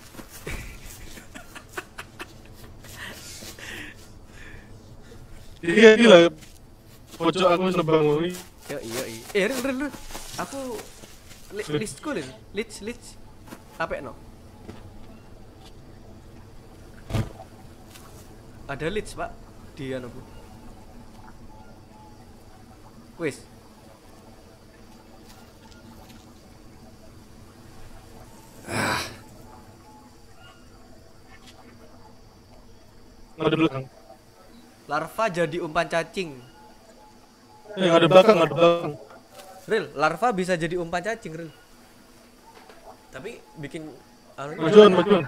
S2: Iya gila. Pojok aku wis nebang wingi.
S1: Yo iya iya. Eh, Ril, Ril, Ril. Aku li listku lin. List list. Apa no? Ada leads, Pak, di anu Bu. Wis.
S2: Nggak ada belakang.
S1: Larva jadi umpan cacing.
S2: Eh, nggak ada belakang, nggak ada belakang.
S1: Ril, larva bisa jadi umpan cacing, Ril. Tapi bikin anu
S2: Majuan, majuan.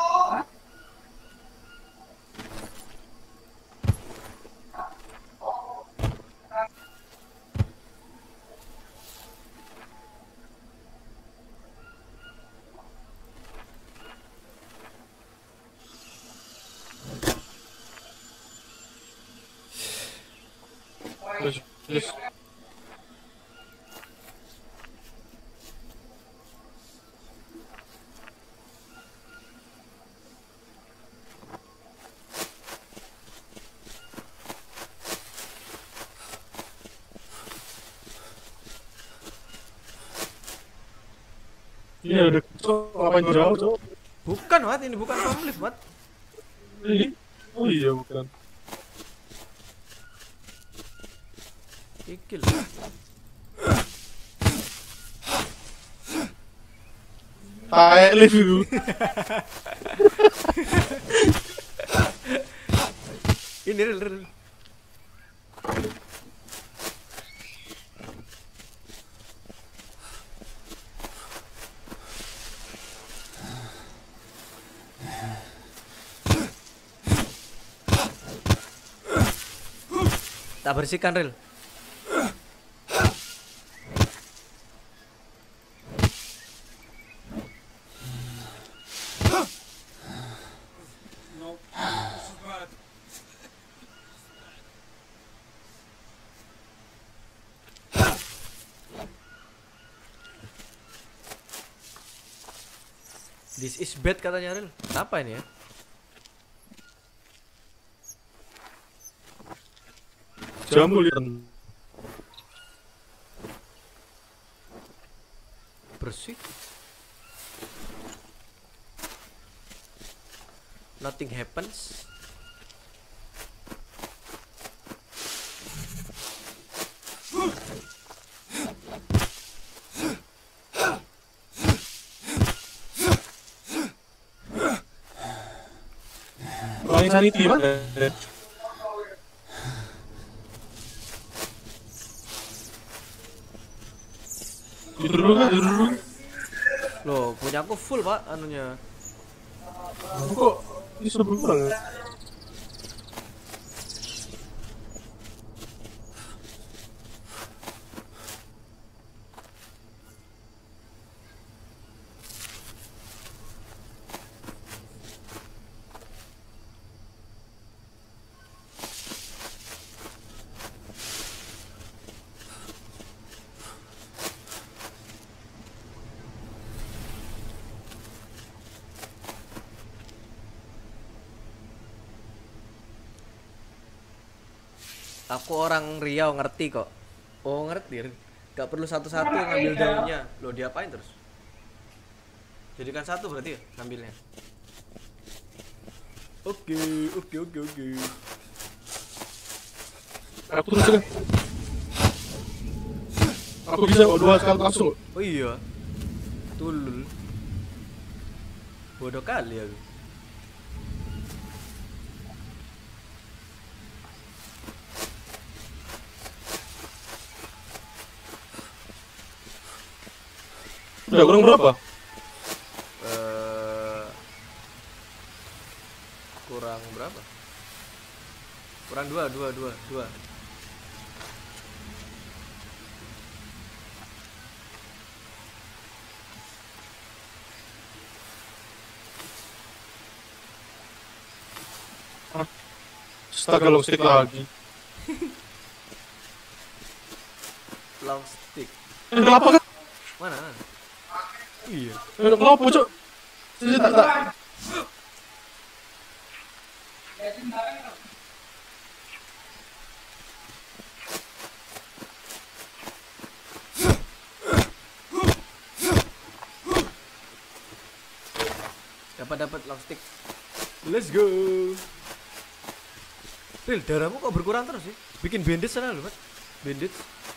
S2: Yes, yes. Iya udah cok, ngapain jauh cok?
S1: Bukan, Mat, ini bukan pamlif, Mat.
S2: Ini? Oh iya bukan.
S1: Kikil.
S2: Taek lift itu.
S1: Ini Ril, Ril. Tak bersihkan, Ril. This is bad katanya, Ril. Apa ini ya?
S2: Jambu lihat.
S1: Bersih. Nothing happens.
S2: Paling sanity mana? Tidur dulu kan, tidur dulu.
S1: Loh, punya aku full, Pak, anunya.
S2: Aku kok bisa berkurang ya?
S1: Aku orang Riau ngerti kok. Oh, ngerti. Gak perlu satu-satu ngambil dayunya. Loh, diapain terus? Jadikan satu berarti ya ngambilnya. Oke, oke, oke, oke.
S2: Aku terus kan. Aku bisa kok dua sekali langsung.
S1: Oh iya. Tulul. Bodoh kali aku.
S2: Udah kurang berapa?
S1: Eh, kurang berapa? Kurang dua, dua, dua, dua.
S2: Astaga, long stick lagi.
S1: Long stick.
S2: Eh, kenapa kan?
S1: Mana? Iya.
S2: Eh, kenapa, Cok? Sini tak tak.
S1: Dapat dapat long stick. Let's go. Ril, darahmu kok berkurang terus sih? Bikin bandage sana lu, Mat. Bandage.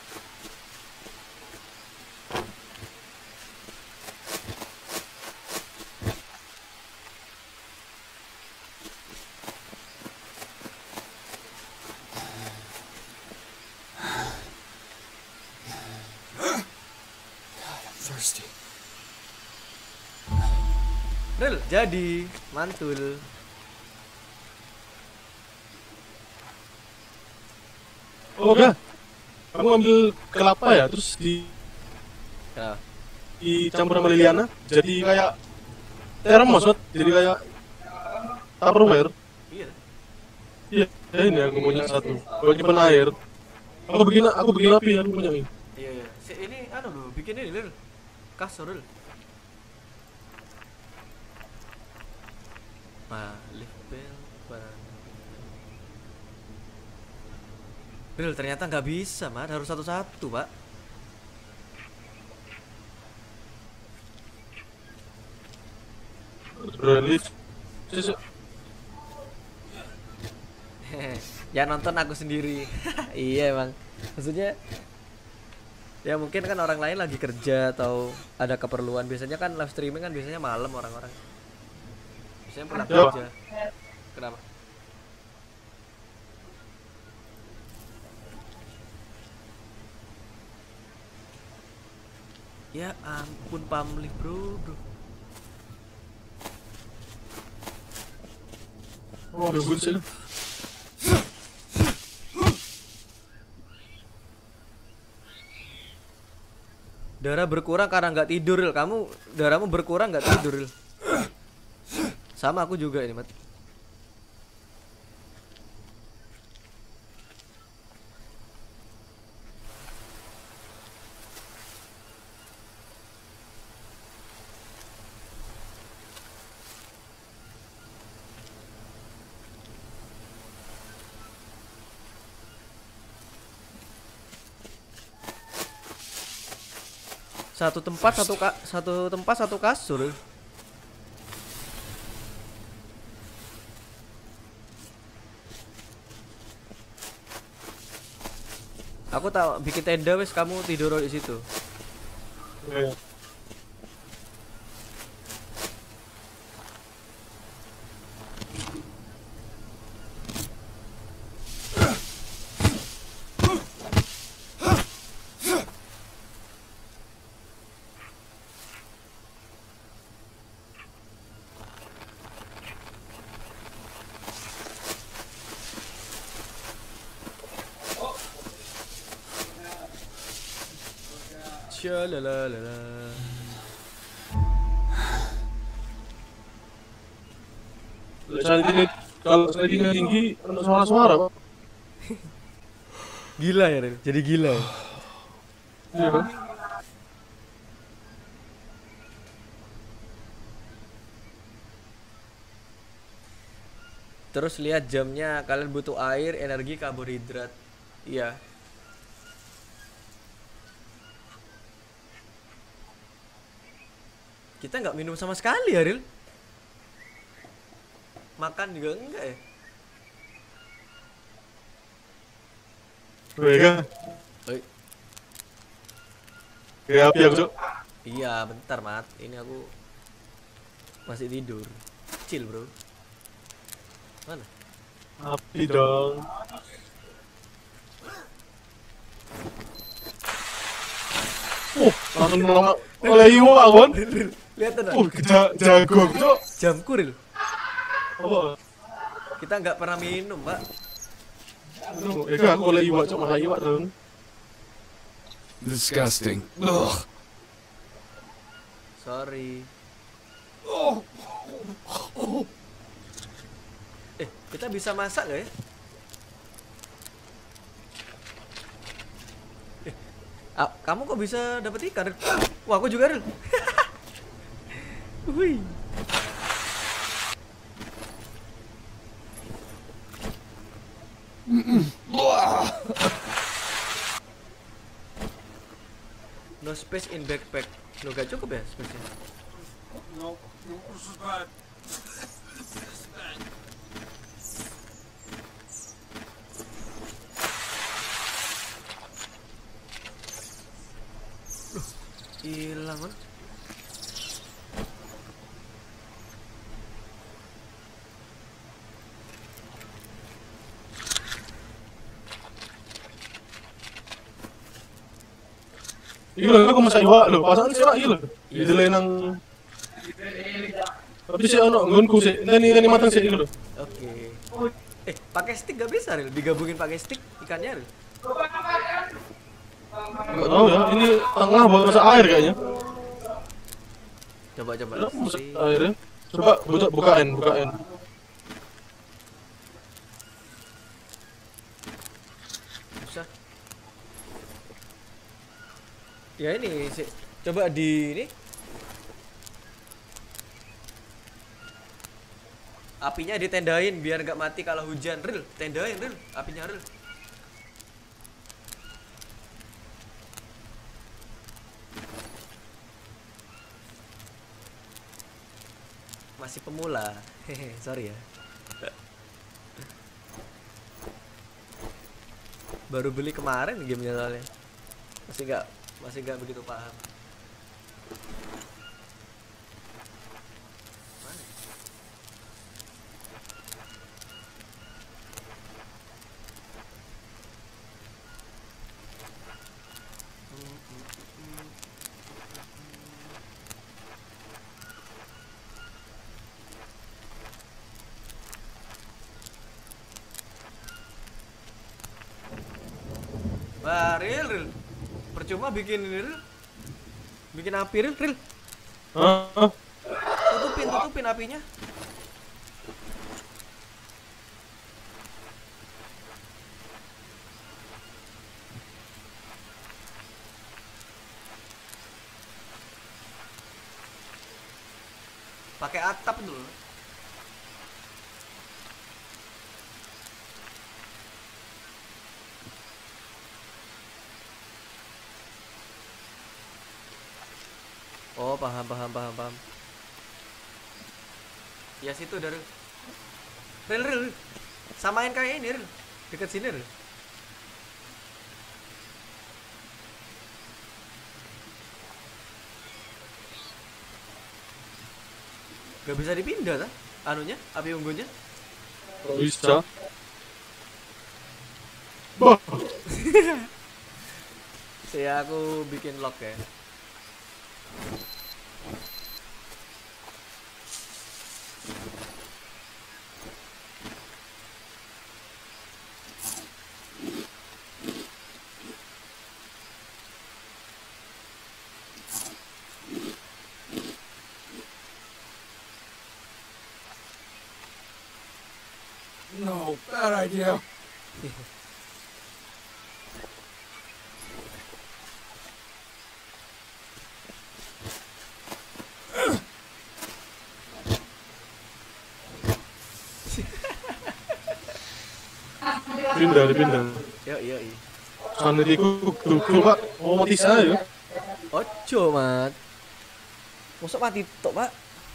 S3: Thirsty.
S1: Ril, jadi mantul.
S2: Oh, udah. Kamu ambil kelapa ya, terus di
S1: Ya.
S2: dicampur sama Liliana, jadi kayak termos, Mat. Jadi kayak Tupperware.
S1: Iya.
S2: Iya, ya ini aku punya satu. Buat nyimpen air. Aku bikin aku bikin api, aku punya ini.
S1: Iya, iya. Si ini anu lu, bikin ini, Ril. Kasur, Ril. Nah, lift bell, barang. Ril, ternyata nggak bisa, Mat. Harus satu-satu, Pak.
S2: Berani.
S1: Ya nonton aku sendiri. Iya emang. Maksudnya ya mungkin kan orang lain lagi kerja atau ada keperluan. Biasanya kan live streaming kan biasanya malam orang-orang. Biasanya pulang
S2: Ya.
S1: kerja. Kenapa? Ya ampun pamlih bro, bro.
S2: Oh, udah gue sih.
S1: Darah berkurang karena nggak tidur, Ril. Kamu darahmu berkurang nggak tidur, Ril. Sama aku juga ini, Mat. Satu tempat satu ka satu tempat satu kasur. Aku tahu bikin tenda wes, kamu tidur di situ.
S2: Ya.
S1: Shalalalala.
S2: Slidingnya kalau slidingnya tinggi, ada suara-suara kok.
S1: Gila ya, Ril. Jadi gila ya.
S2: Iya kan?
S1: Terus lihat jamnya, kalian butuh air, energi, karbohidrat. Iya. Kita nggak minum sama sekali ya, Ril. Makan juga enggak ya?
S2: Vega,
S1: Oi.
S2: kayak api aku cok.
S1: Iya, bentar, Mat. Ini aku masih tidur. Chill, bro. Mana?
S2: Api dong. Oh, langsung nolak oleh Iwa kon.
S1: Lihat tuh,
S2: Oh, ja- jago aku cok.
S1: jamku, Ril.
S2: Apa?
S1: Kita nggak pernah minum, Pak.
S2: Aduh, ya kan aku oleh Iwa cok, masa Iwa dong.
S3: Disgusting. Ugh.
S1: Sorry. Eh, kita bisa masak nggak ya? Eh, ah, kamu kok bisa dapet ikan, Ril? Wah, aku juga, Ril. Wih. No space in backpack. Lo gak cukup ya space-nya?
S3: No, no, this is bad.
S1: Hilang kan?
S2: Iya lah, aku masak Iwa lho, pasangan sih iya lho. Didelay nang. Tapi sih ono nggonku sih, tani tani matang sih lho.
S1: Oke. Eh, pakai stick gak bisa, Ril? Digabungin pakai stick ikannya, Ril.
S2: Enggak tahu ya, ini tengah buat masak air kayaknya.
S1: Coba coba.
S2: Ada masak
S1: Si-
S2: air ya. Coba buka bukain, bukain.
S1: Bisa. Ya ini sih. Coba di ini. Apinya ditendain biar nggak mati kalau hujan, Ril. Tendain, Ril. Apinya, Ril. Masih pemula. Hehe, sorry ya. Baru beli kemarin gamenya soalnya. Masih nggak masih nggak begitu paham. Mana? Wah, Ril, Ril. Percuma bikin ini, Ril. Bikin api, Ril, Ril.
S2: Hah?
S1: Tutupin, tutupin apinya. Pakai atap dulu. Oh, paham, paham, paham, paham. Ya situ dari Ril, Ril, Ril. Samain kayak ini, Ril. Dekat sini, Ril. Gak bisa dipindah, tak? Anunya, api unggunnya.
S2: Kok bisa? Bah,
S1: Saya aku bikin lock ya.
S3: No, bad idea.
S2: Pindah, dipindah.
S1: Yo yo yo.
S2: Sanitiku dukul pak, mau mati saya.
S1: Ojo, Mat. Mosok mati tok, Pak.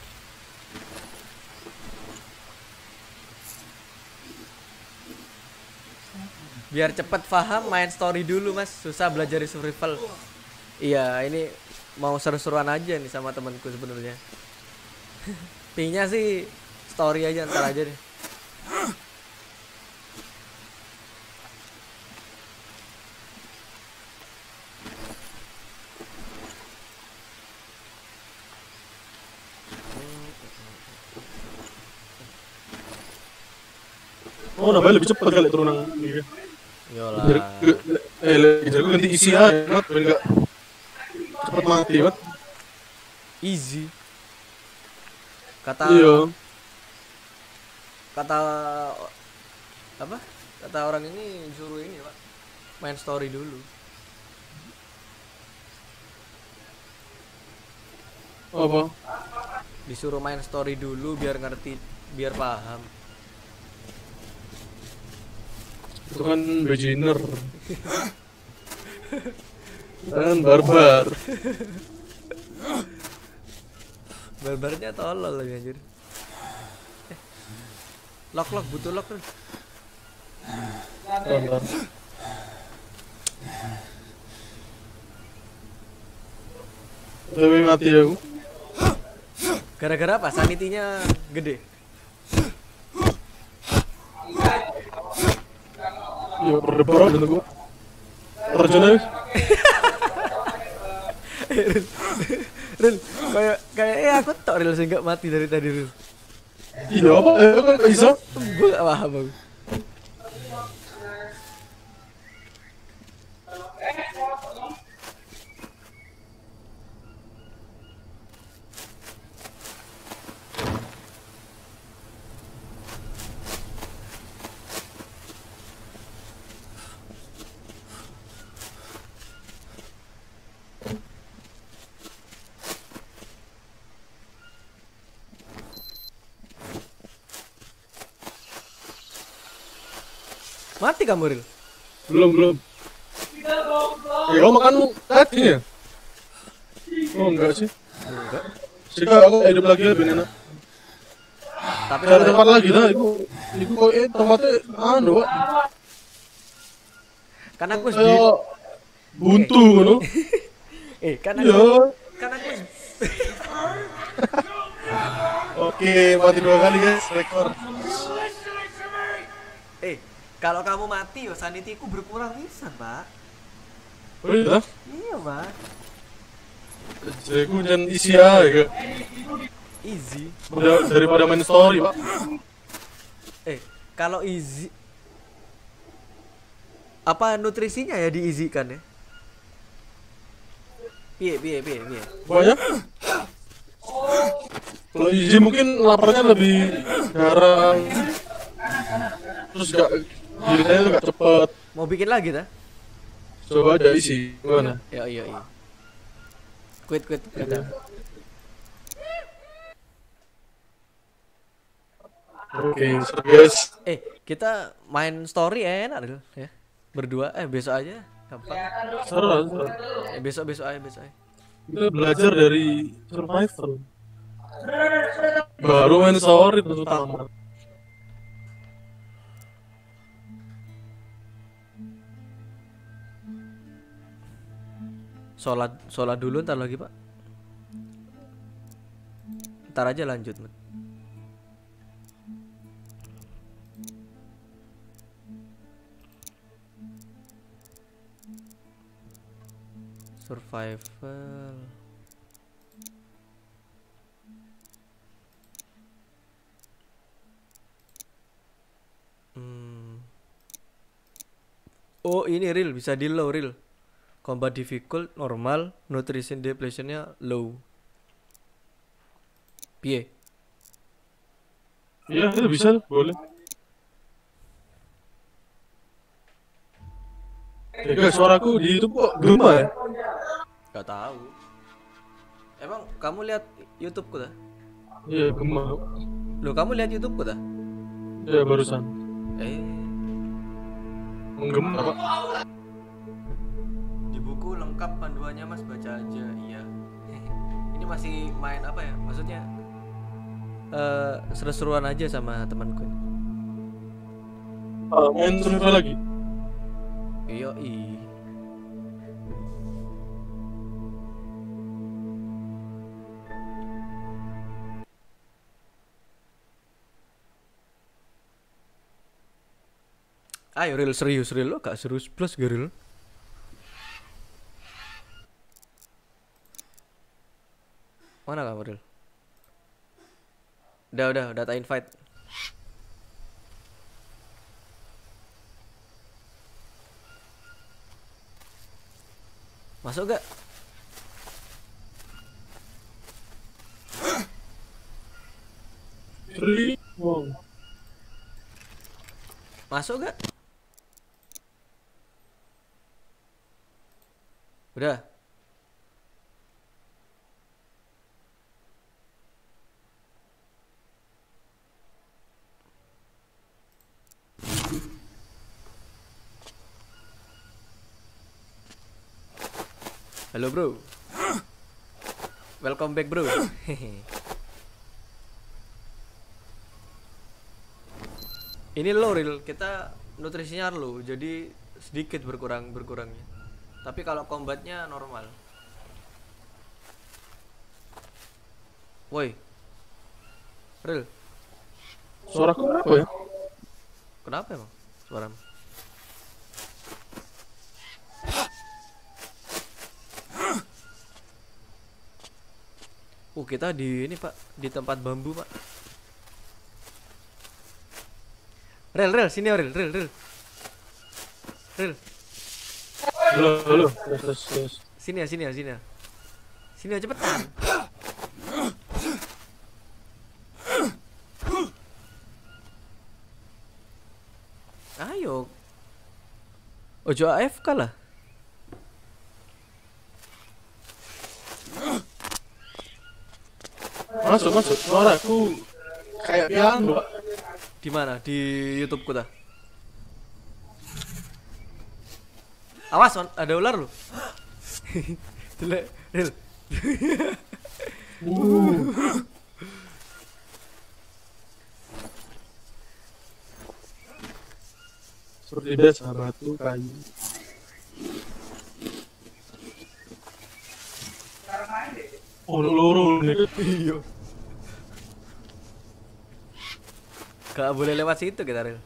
S1: Biar cepet paham main story dulu, Mas. Susah belajar di survival. Iya, ini mau seru-seruan aja nih sama temanku sebenarnya. Pingnya sih story aja ntar aja deh.
S2: Oh, nambah lebih cepat kali turun yang ini.
S1: Yolah.
S2: Biar eh jadi gue ganti isi aja, mat, biar nggak cepat mati, mat.
S1: Easy. Kata
S2: Iya.
S1: kata apa? Kata orang ini suruh ini, Pak. Main story dulu.
S2: Apa?
S1: Disuruh main story dulu biar ngerti, biar paham.
S2: Itu kan beginner. Kan barbar.
S1: Barbarnya tolol lagi anjir. Eh. Lock lock butuh lock tuh.
S2: Bentar. Tapi mati aku.
S1: Gara-gara apa? Sanitinya gede.
S2: Ya berdebar dan gua. Terjun aja.
S1: Ril, kayak kayak eh aku tok Ril sih nggak mati dari tadi Ril.
S2: Iya apa? Eh kan nggak bisa.
S1: Gue gak paham aku. Mati kamu Ril?
S2: Belum belum. Ya kamu makan tadi ya? Oh enggak sih.
S1: Enggak.
S2: Sih aku hidup lagi lebih enak.
S1: Tapi
S2: Cari tempat lagi dah. Iku iku kok eh tempatnya anu pak.
S1: kan aku di
S2: Kayak buntu ngono.
S1: eh kan aku
S2: Iya.
S1: kan aku
S2: Oke, mati dua kali guys, rekor.
S1: eh kalau kamu mati yo sanitiku berkurang pisan, Pak.
S2: Oh iya.
S1: Iya, Pak.
S2: Jadi aku jangan isi aja.
S1: Easy.
S2: Dar- Daripada main story pak.
S1: Eh, kalau easy apa nutrisinya ya diizikan ya? Piye piye piye piye.
S2: Banyak. Kalau isi mungkin laparnya lebih jarang. Terus gak gilanya tuh gak cepet.
S1: Mau bikin lagi ta?
S2: Coba aja isi gimana?
S1: Ya iya iya. Quit quit quit.
S2: Oke, so guys.
S1: Eh, kita main story enak Ril, ya. Berdua eh besok aja. Gampang.
S2: Seru, seru.
S1: Eh, besok besok aja besok aja.
S2: Kita belajar dari survival. Baru main story terus utama.
S1: Sholat sholat dulu ntar lagi, Pak. Ntar aja lanjut, Mat. Survival. Hmm. Oh, ini real bisa di low real. Combat difficult normal, nutrition depletionnya low. Piye?
S2: Iya, itu bisa, boleh. Ya guys, suaraku di YouTube kok gema ya?
S1: Gak tahu. Emang kamu lihat YouTube-ku dah?
S2: Iya, gema.
S1: Loh, kamu lihat YouTube-ku dah?
S2: Ya barusan.
S1: Eh,
S2: Menggema Pak.
S1: di buku lengkap panduannya Mas, baca aja. Iya. Ini masih main apa ya? Maksudnya eh seru-seruan aja sama temanku.
S2: Ah, main survival lagi.
S1: Iya, i. Ayo real serius real lo gak serius plus geril. Mana kamu real? Udah udah udah tak invite. Masuk gak?
S2: Three. Wow.
S1: Masuk gak? Udah. Halo bro. Welcome back bro. Ini low real, kita nutrisinya low, jadi sedikit berkurang berkurangnya. Tapi kalau combatnya normal. Woi, real,
S2: Suaraku kenapa ya?
S1: kenapa emang suaramu? Uh, kita di ini pak, di tempat bambu pak. Rel, rel, sini rel, rel, rel, rel.
S2: Halo, halo. Yes, yes, yes.
S1: Sini ya, sini ya, sini ya. Sini ya cepetan. Ayo. Ojo A F K lah.
S2: Masuk, masuk. Suaraku kayak piano, Pak.
S1: Di mana? Di YouTube ku dah. Awas, on, ada ular lu. Jelek, real.
S2: Uh. Seperti biasa, batu, kayu. Oh, loro nih.
S1: Iya. Gak boleh lewat situ kita, real.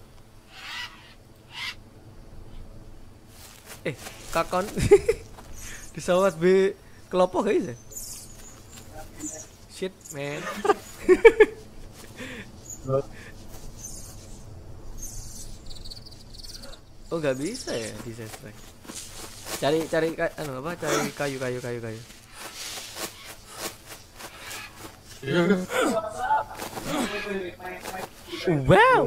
S1: Eh, kakon. Disawat B kelopo guys ya. Shit, man. Oh, nggak bisa ya di strike. Cari cari ka- anu apa? Cari kayu kayu kayu kayu.
S2: Iya, kan?
S1: Wow.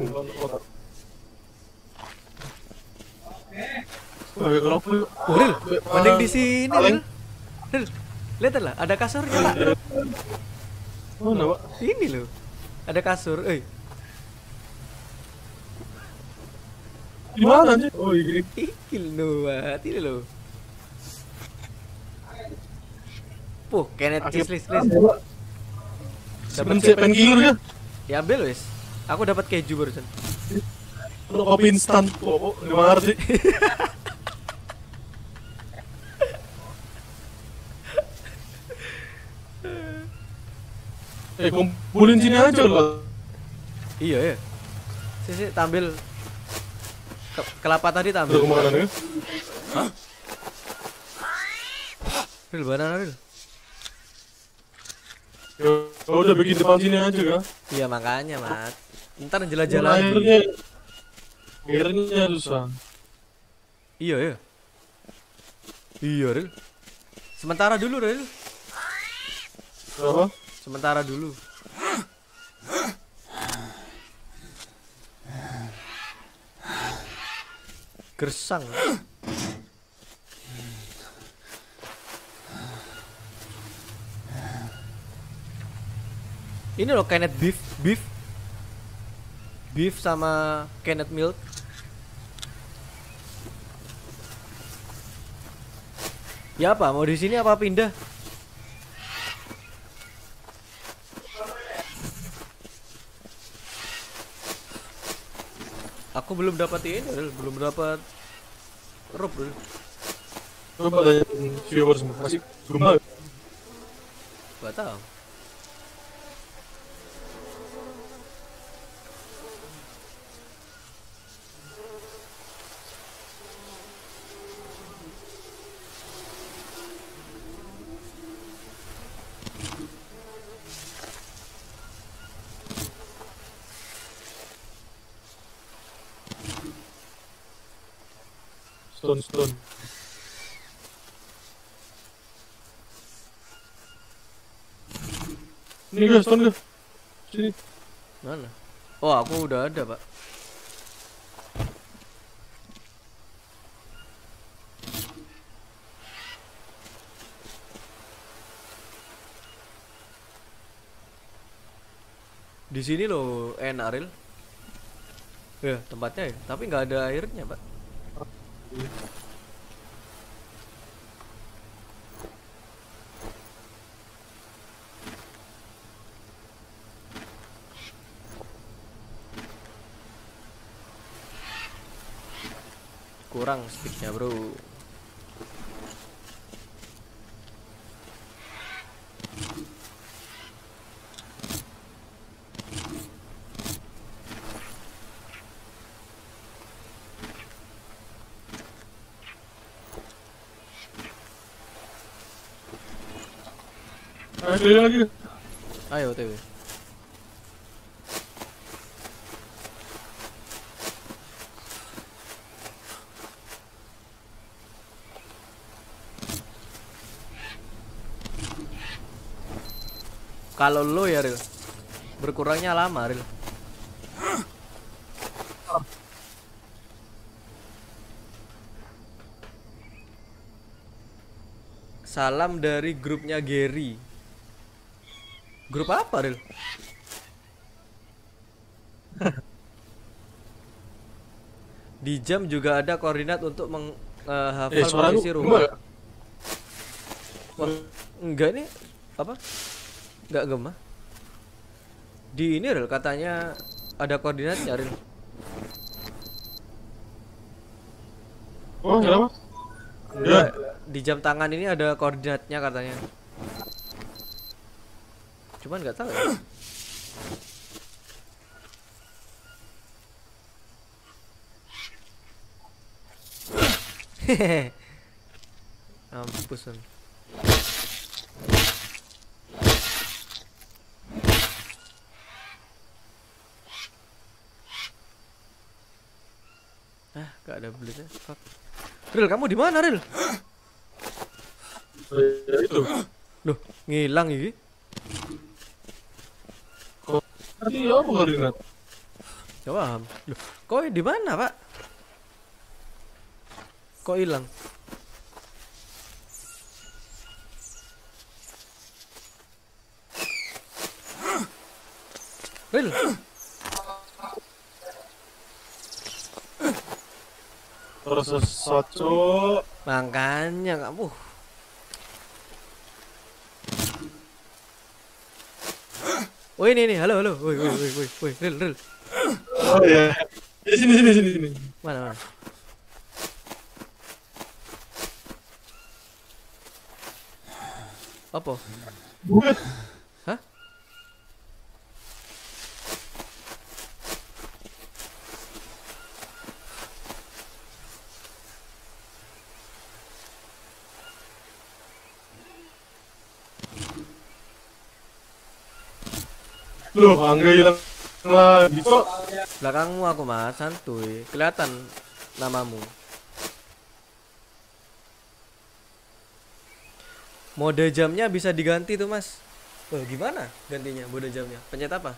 S2: Oh, ya, kenapa yuk?
S1: Oh, Ril, mending di sini,
S2: Paling.
S1: Ril. Ril, lihat lah, ada kasurnya.
S2: Mana, Pak?
S1: Ini loh, ada kasur. Eh,
S2: Di mana anjir? Oh, ini.
S1: ikil nuat ini loh. Puh, Kenneth cheese list list. Dapat
S2: Dapat pen killer ya?
S1: diambil wes. Aku dapat keju barusan.
S2: Untuk kopi instan. Oh, oh, gimana sih? Eh, kumpulin sini aja loh.
S1: Iya ya. Sisi tampil Ke- kelapa tadi
S2: Udah
S1: tampil.
S2: kemana nih?
S1: Ril, banana Ril.
S2: Ya udah bikin depan sini aja kan.
S1: Iya makanya mat. Ntar
S2: Jalan
S1: jelajah lagi.
S2: airnya. Airnya susah.
S1: Iya ya. Iya Ril. Sementara dulu Ril.
S2: Apa?
S1: Sementara dulu. Gersang. Ini loh Kenneth beef, beef, beef sama Kenneth milk. Ya apa? Mau di sini apa pindah? Aku belum dapat ini, Ril. Belum dapat rope, Ril.
S2: Coba tanya viewers masih belum.
S1: Gak tahu.
S2: Stone stone. Ini guys, stone guys. Sini.
S1: Mana? Oh, aku udah ada, Pak. Di sini loh enak, Ril. Ya, tempatnya ya, tapi nggak ada airnya, Pak. Kurang sticknya, bro.
S2: Ayo keliling lagi.
S1: Ayo, O T W. Kalau lo ya, Ril, berkurangnya lama, Ril. Salam dari grupnya Gary. Grup apa, Ril? Di jam juga ada koordinat untuk menghafal
S2: Eh, suara lu
S1: posisi
S2: gua
S1: rumah.
S2: nggak?
S1: Wah, enggak ini apa? Enggak gemah. Di ini, Ril, katanya ada koordinatnya, Ril.
S2: Oh, kenapa? Ya.
S1: Enggak, di jam tangan ini ada koordinatnya katanya. Cuman nggak tahu ya. Hehehe. Mampus. Son. Ah, gak ada belitnya. Fuck. Ril, kamu di mana, Ril?
S2: Ya, itu.
S1: Loh, ngilang ini.
S2: Tadi apa koordinat?
S1: Gak paham. Loh, kok di mana, Pak? Kok hilang? Ril,
S2: Terus satu.
S1: makanya kamu. Oh ini nih, halo halo, woi woi woi woi woi, Ril Ril,
S2: Oh ya. Ya, sini sini sini sini.
S1: mana mana? Apa?
S2: Buat.
S1: Hah?
S2: Loh, Angga hilang lagi kok.
S1: Belakangmu aku mas, santuy, kelihatan namamu. Mode jamnya bisa diganti tuh mas. Oh gimana gantinya mode jamnya? Pencet apa?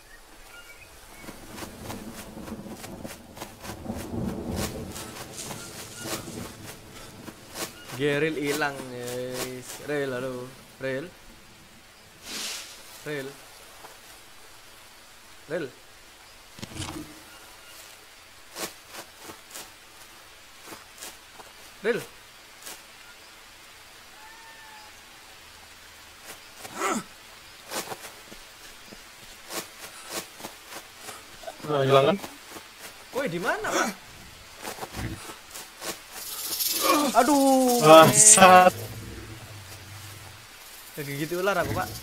S1: Geril hilang guys. Rel halo, Rel, Rel. Ril. Ril.
S2: Nah, hilang kan?
S1: Woi, di mana, Pak? Aduh.
S2: Bangsat.
S1: Kayak gitu ular aku, Pak.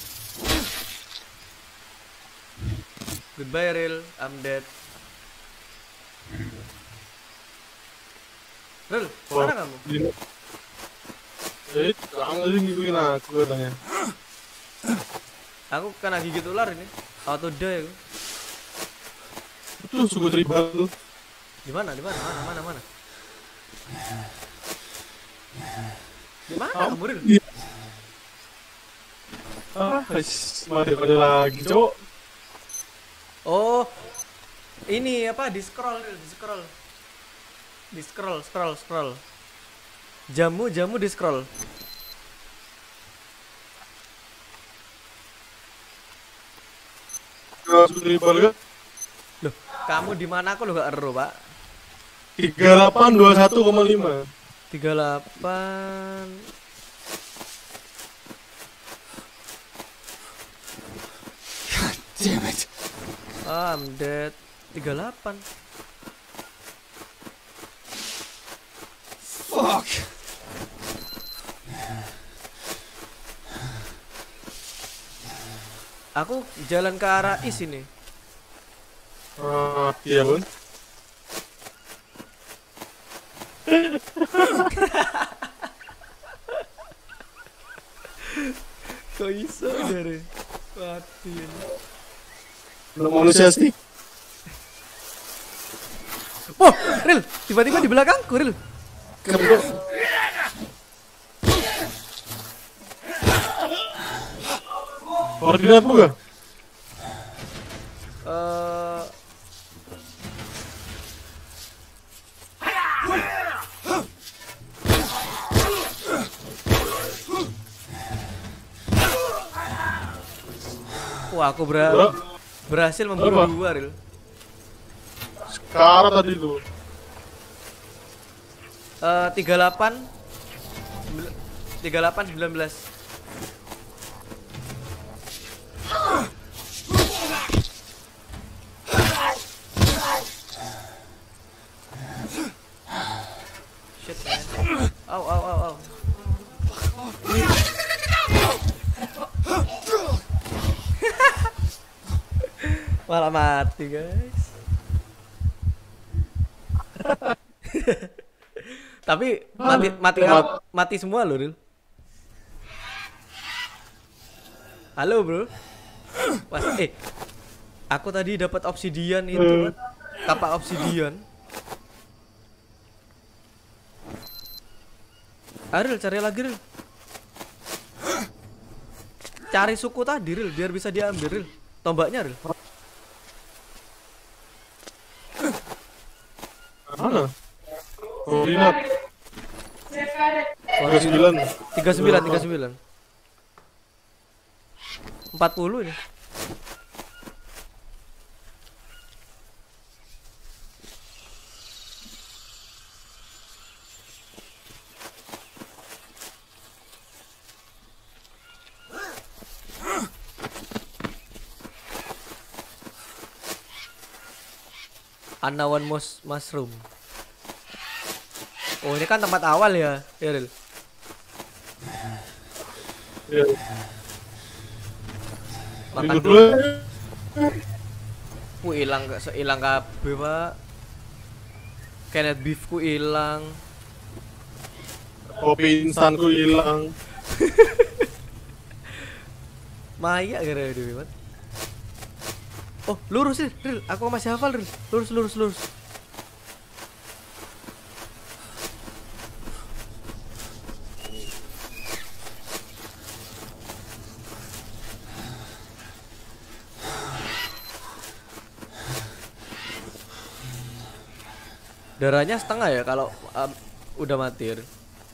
S1: Goodbye, Ril. I'm dead. Ril, mana kamu?
S2: Di- Eh, kamu tadi ngikutin aku katanya.
S1: Aku kena gigit ular ini. Auto die aku.
S2: Itu suku tribal tuh.
S1: Di mana? Di mana? Mana? Mana? Mana? Di mana kamu, Ril?
S2: Iya. Ah, guys, mati pada lagi, cowok.
S1: Oh, ini apa? Di scroll, Ril. Di scroll. Di scroll, scroll, scroll. Jamu, jamu di scroll.
S2: Nah, suku tribal kan?
S1: Loh, kamu di mana? Aku lo gak ero, Pak.
S2: tiga delapan dua satu koma lima.
S1: tiga delapan.
S3: God damn it.
S1: Ah, I'm dead. tiga delapan.
S3: Fuck.
S1: Aku jalan ke arah is ini.
S2: Ah, iya, Bun.
S1: Kok iso dari mati ini.
S2: Belum manusia sih.
S1: Oh, Ril, tiba-tiba di belakangku, Ril.
S2: Kenapa? Koordinat gak?
S1: Eh, Wah, aku ber
S2: Bro,
S1: berhasil membunuh
S2: Apa?
S1: dua, Ril.
S2: sekarang tadi tuh.
S1: Eh, tiga delapan tiga delapan sembilan belas. Shit, man. Au, au, au, au. Malah mati, guys. Tapi mati mati
S2: Mat-
S1: mati semua loh, Ril. Halo, bro. Pas eh aku tadi dapat obsidian itu, kan. Kapak obsidian. Aril, cari lagi, Ril. Cari suku tadi, Ril, biar bisa diambil, Ril. Tombaknya, Ril.
S2: Mana? Koordinat. tiga sembilan.
S1: tiga puluh sembilan, tiga puluh sembilan. empat puluh ini. Unknown mus mushroom. Oh, ini kan tempat awal ya, ya, Ril.
S2: Iya.
S1: Makan
S2: Minggu
S1: dulu.
S2: dulu.
S1: Ku hilang gak hilang kabeh, Pak. Kenneth beefku hilang.
S2: Kopi insanku hilang.
S1: Maya gara-gara dewe, Mat. Oh, lurus, Ril. Ril, aku masih hafal, Ril. Lurus, lurus, lurus. Darahnya setengah ya kalau um, udah mati, Ril.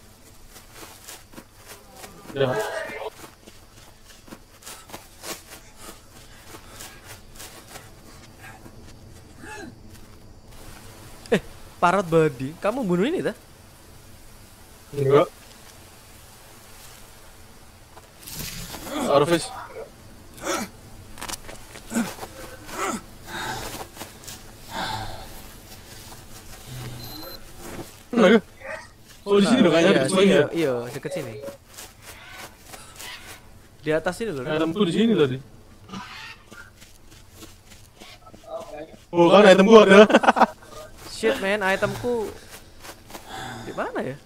S2: Ya.
S1: parrot body. Kamu bunuh ini dah?
S2: Enggak. Arvis. Nah, oh di sini dong kayaknya
S1: iya,
S2: di sini ya.
S1: iya, deket sini. Di atas ini loh.
S2: Itemku di sini tadi. Oh kan itemku ada.
S1: Shit man, itemku di mana ya?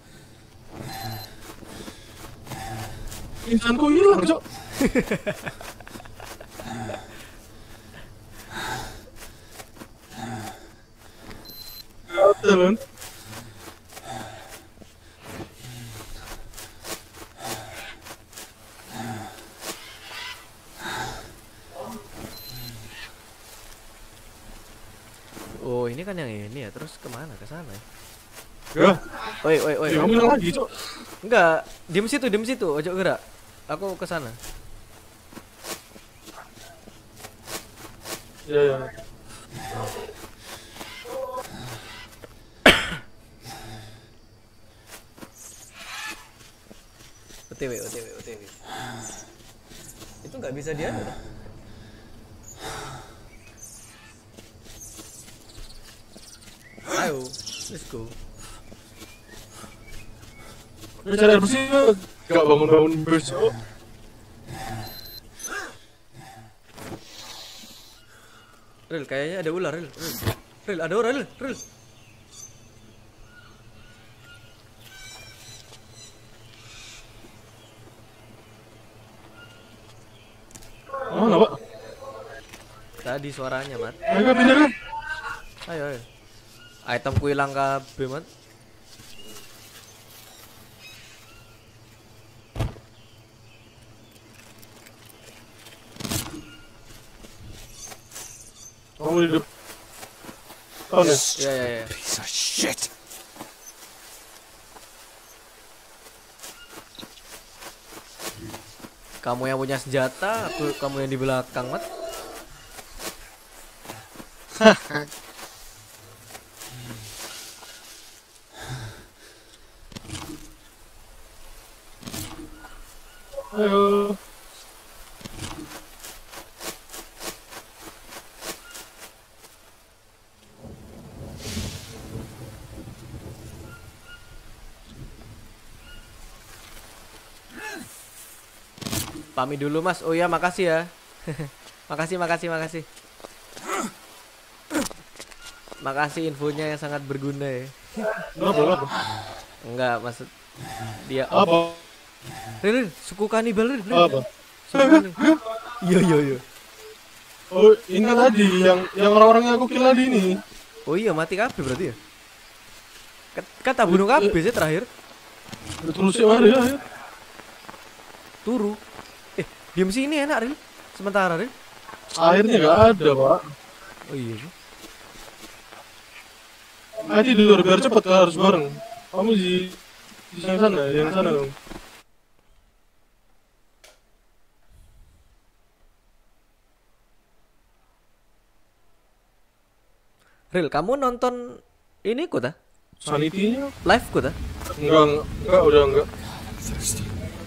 S2: Insanku hilang, Cok. Betul.
S1: Oh ini kan yang ini ya, terus kemana? Ke sana ya?
S2: Ya,
S1: Oi oi oi.
S2: kamu hilang lagi, Cok.
S1: Enggak, diem situ, diem situ, ojo gerak. Aku ke sana.
S2: Ya, ya.
S1: O T W, O T W, O T W. Itu nggak bisa dia ada. Ayo, let's go.
S2: Ini cara bersih gak bangun-bangun besok.
S1: Ril, kayaknya ada ular, Ril. Ril, Ril ada ular, Ril. Ril.
S2: Mana, Pak?
S1: Tadi suaranya, Mat.
S2: Ayo pindah kan?
S1: Ayo, ayo. Itemku hilang kabeh, Mat.
S2: Kamu di depan. Oh, nih.
S1: Ya, ya, ya.
S3: Piece of shit.
S1: Kamu yang punya senjata, aku kamu yang di belakang, Mat.
S2: Ayo.
S1: Pamit dulu, Mas. Oh ya, makasih ya. Makasih, makasih, makasih. Makasih infonya yang sangat berguna ya.
S2: Kenapa, kenapa?
S1: Enggak, maksud dia
S2: Apa?
S1: Ril, Ril, suku kanibal, Ril. Ril.
S2: Apa?
S1: Suku kanibal. Iya, iya, iya.
S2: Oh, ini kan tadi yang yang orang-orang yang aku kill tadi ini.
S1: Oh iya, mati kabeh berarti ya. Kat- Kata bunuh kabeh sih terakhir.
S2: Betul sih, mana ya?
S1: Turu. Eh, diam sini enak, Ril. Sementara, Ril.
S2: Airnya nggak ada, Pak.
S1: Oh iya sih.
S2: Ayo tidur biar cepet, kan harus bareng. Kamu di di yang sana, yang sana dong.
S1: Ril, kamu nonton ini ku ta?
S2: Sanity-nya?
S1: Live ku ta?
S2: Enggak, enggak, enggak, udah enggak.
S3: Thirsty.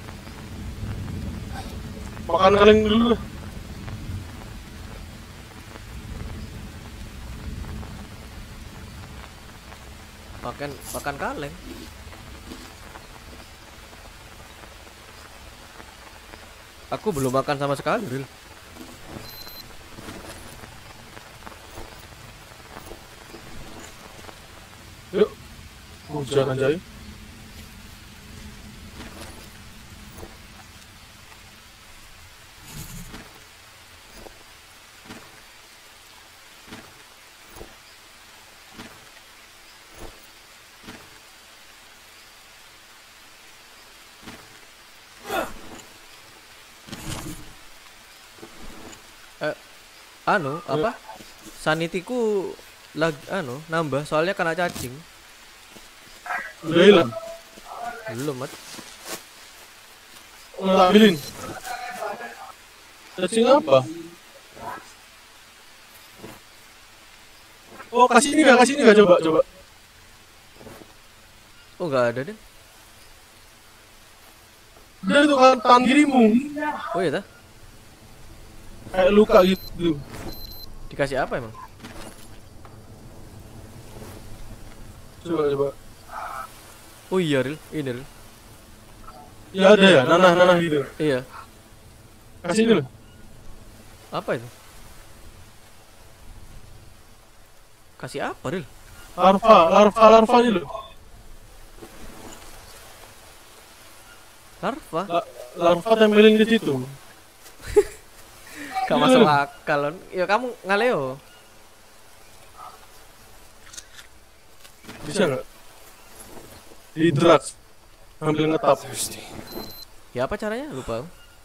S2: Makan kaleng dulu lah.
S1: Makan makan kaleng. Aku belum makan sama sekali, Ril.
S2: Yuk. Hujan aja ya.
S1: Anu, apa? Sanitiku lagi anu nambah soalnya kena cacing.
S2: Udah hilang.
S1: Belum, Mat.
S2: Nggak ambilin. Cacing apa? Oh, kasih ini nggak? Kasih ini nggak? Coba, coba.
S1: Oh nggak ada deh.
S2: Dia itu kan tangan kirimu.
S1: Oh iya tah?
S2: Kayak luka gitu.
S1: Dikasih apa emang?
S2: Coba coba.
S1: Oh iya Ril, ini Ril.
S2: Ya ada ya, nanah-nanah gitu.
S1: Iya.
S2: Kasih ini loh.
S1: Apa itu? Kasih apa Ril?
S2: Larva, larva, larva ini loh.
S1: Larva?
S2: La- larva tempelin di situ.
S1: Gak masuk akal. Lon. Ya kamu ngaleo.
S2: Bisa nggak? Di drugs sambil ngetap.
S3: Thirsty.
S1: Ya apa caranya? Lupa.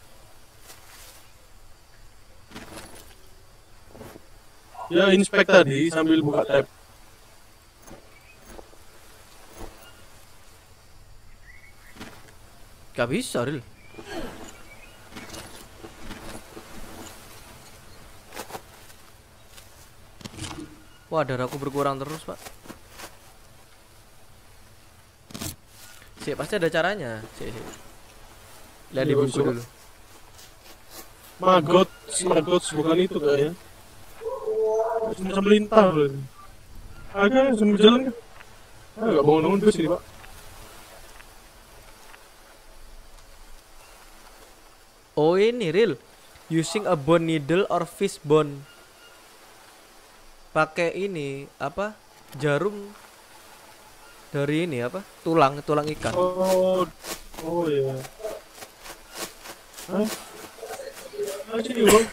S2: Ya inspect tadi sambil buka tab.
S1: Gak bisa Ril. Wah darahku berkurang terus pak. Sih pasti ada caranya. Sih, sih. Lihat di
S2: Iya,
S1: buku
S2: coba.
S1: dulu.
S2: Magot, magot bukan itu kayaknya. Semacam lintah berarti. Agak sambil jalan kan? Ah, nggak bangun-bangun terus ini pak.
S1: Oh ini Ril. Using a bone needle or fish bone. Pakai ini apa? Jarum dari ini apa? Tulang, tulang ikan.
S2: Oh, oh iya. Hah? Ah, sini bang.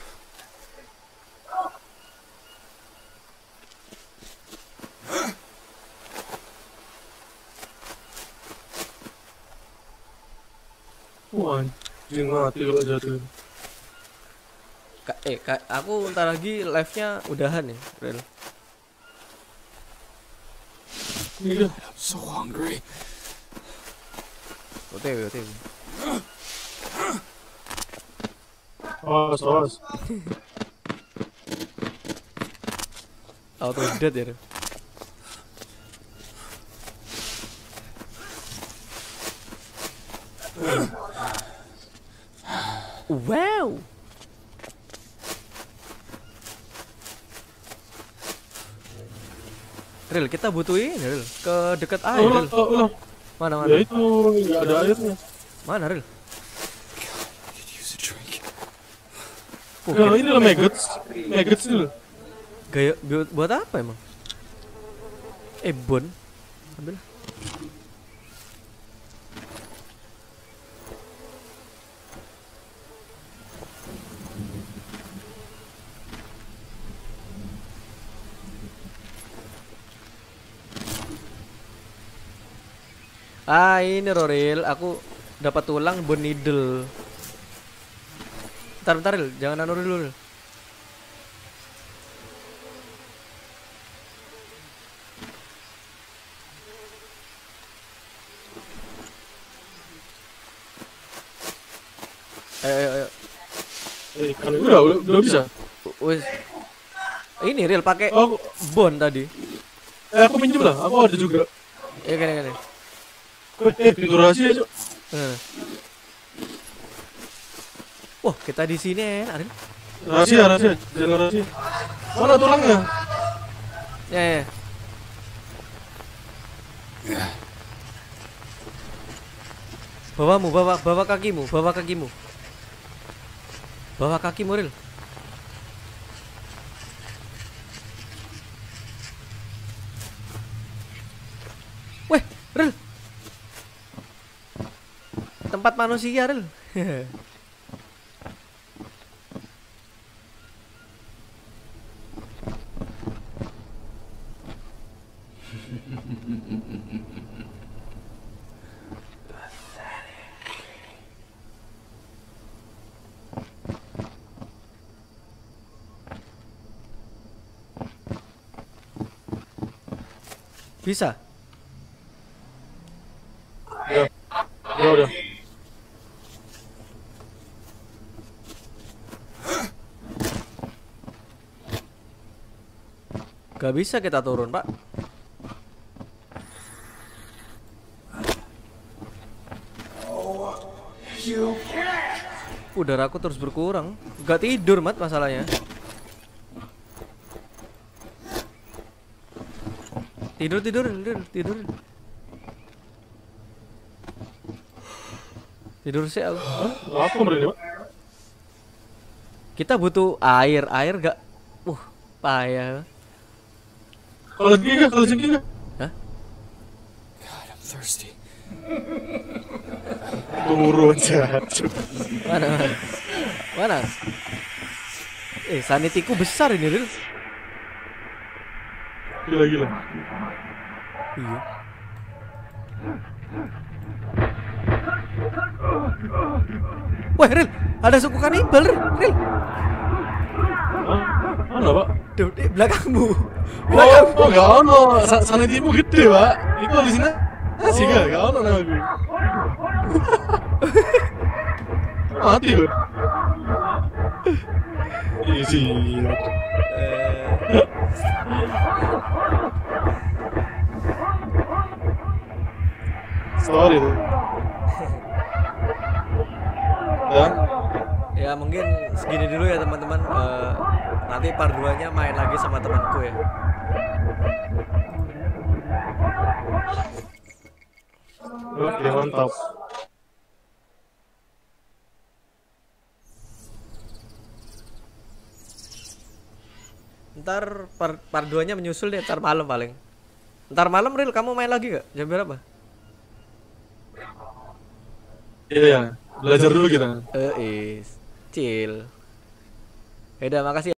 S2: Wah, anjing mati kalau jatuh.
S1: Ka- eh, ka- aku ntar lagi live-nya udahan ya, Ril.
S2: Iya.
S3: I'm so hungry.
S1: O T W, O T W.
S2: Awas, awas.
S1: Auto dead ya. Ril. Wow. Ril, kita butuh ini, Ril. Ke dekat air,
S2: Oh,
S1: Ril.
S2: oh, oh.
S1: Mana,
S2: Ya
S1: mana?
S2: itu nggak ada airnya.
S1: Mana, Ril?
S3: I could use a drink.
S1: Oh,
S2: Ya
S1: kira-
S2: ini loh maggots, maggots itu loh.
S1: Gaya buat, buat apa emang? Eh, bon. Ambil. Ah, ini Roril, aku dapat tulang bone needle. Bentar, bentar, Ril. Jangan anu dulu, Ril. Ayo, ayo, ayo.
S2: Eh, kan udah, udah, udah bisa.
S1: Wes. Ini Ril pakai
S2: Oh,
S1: bone tadi.
S2: eh aku pinjam lah, aku ada juga.
S1: Ya kan, kan.
S2: Eh, pintu rahasia cok.
S1: Nah. Wah, kita di sini ya, Ril.
S2: Rahasia, rahasia, jangan rahasia. Mana tulangnya?
S1: Ya, ya. Bawamu, bawa, bawa kakimu, bawa kakimu. Bawa kakimu, Ril. Weh, Ril. Tempat manusia, Ril. Bisa.
S2: Udah, udah, udah.
S1: Gak bisa kita turun, Pak. Udara aku terus berkurang. Gak tidur mat masalahnya. Tidur tidur tidur tidur. Tidur sih aku.
S2: Hah? Apa mereka, Pak?
S1: Kita butuh air, air gak? Uh, payah.
S2: Kalau jengking kalau jengking
S1: Hah?
S3: God, I'm thirsty.
S2: turun jatuh.
S1: Mana? Mana? Mana? Eh, sanitiku besar ini, Ril.
S2: Gila gila.
S1: Iya. Wah, Ril, ada suku kanibal, Ril. Ril.
S2: Hah? Mana, Pak?
S1: Duh, di belakangmu.
S2: Oh,
S1: Belakangmu.
S2: oh gak ono. Sa- Sana timu gede, Pak. Itu di sini sih gak, gak ono nama gue. Mati gue. Iya sih.
S1: Eh,
S2: Sorry tuh. Dan
S1: ya mungkin segini dulu ya teman-teman. Eh, nanti part dua nya main lagi sama temanku ya.
S2: oke mantap.
S1: Ntar part, part dua nya menyusul deh, ntar malam paling. Ntar malam Ril, kamu main lagi gak? Jam berapa?
S2: Iya, belajar dulu kita.
S1: Eh, is chill. Yaudah, makasih.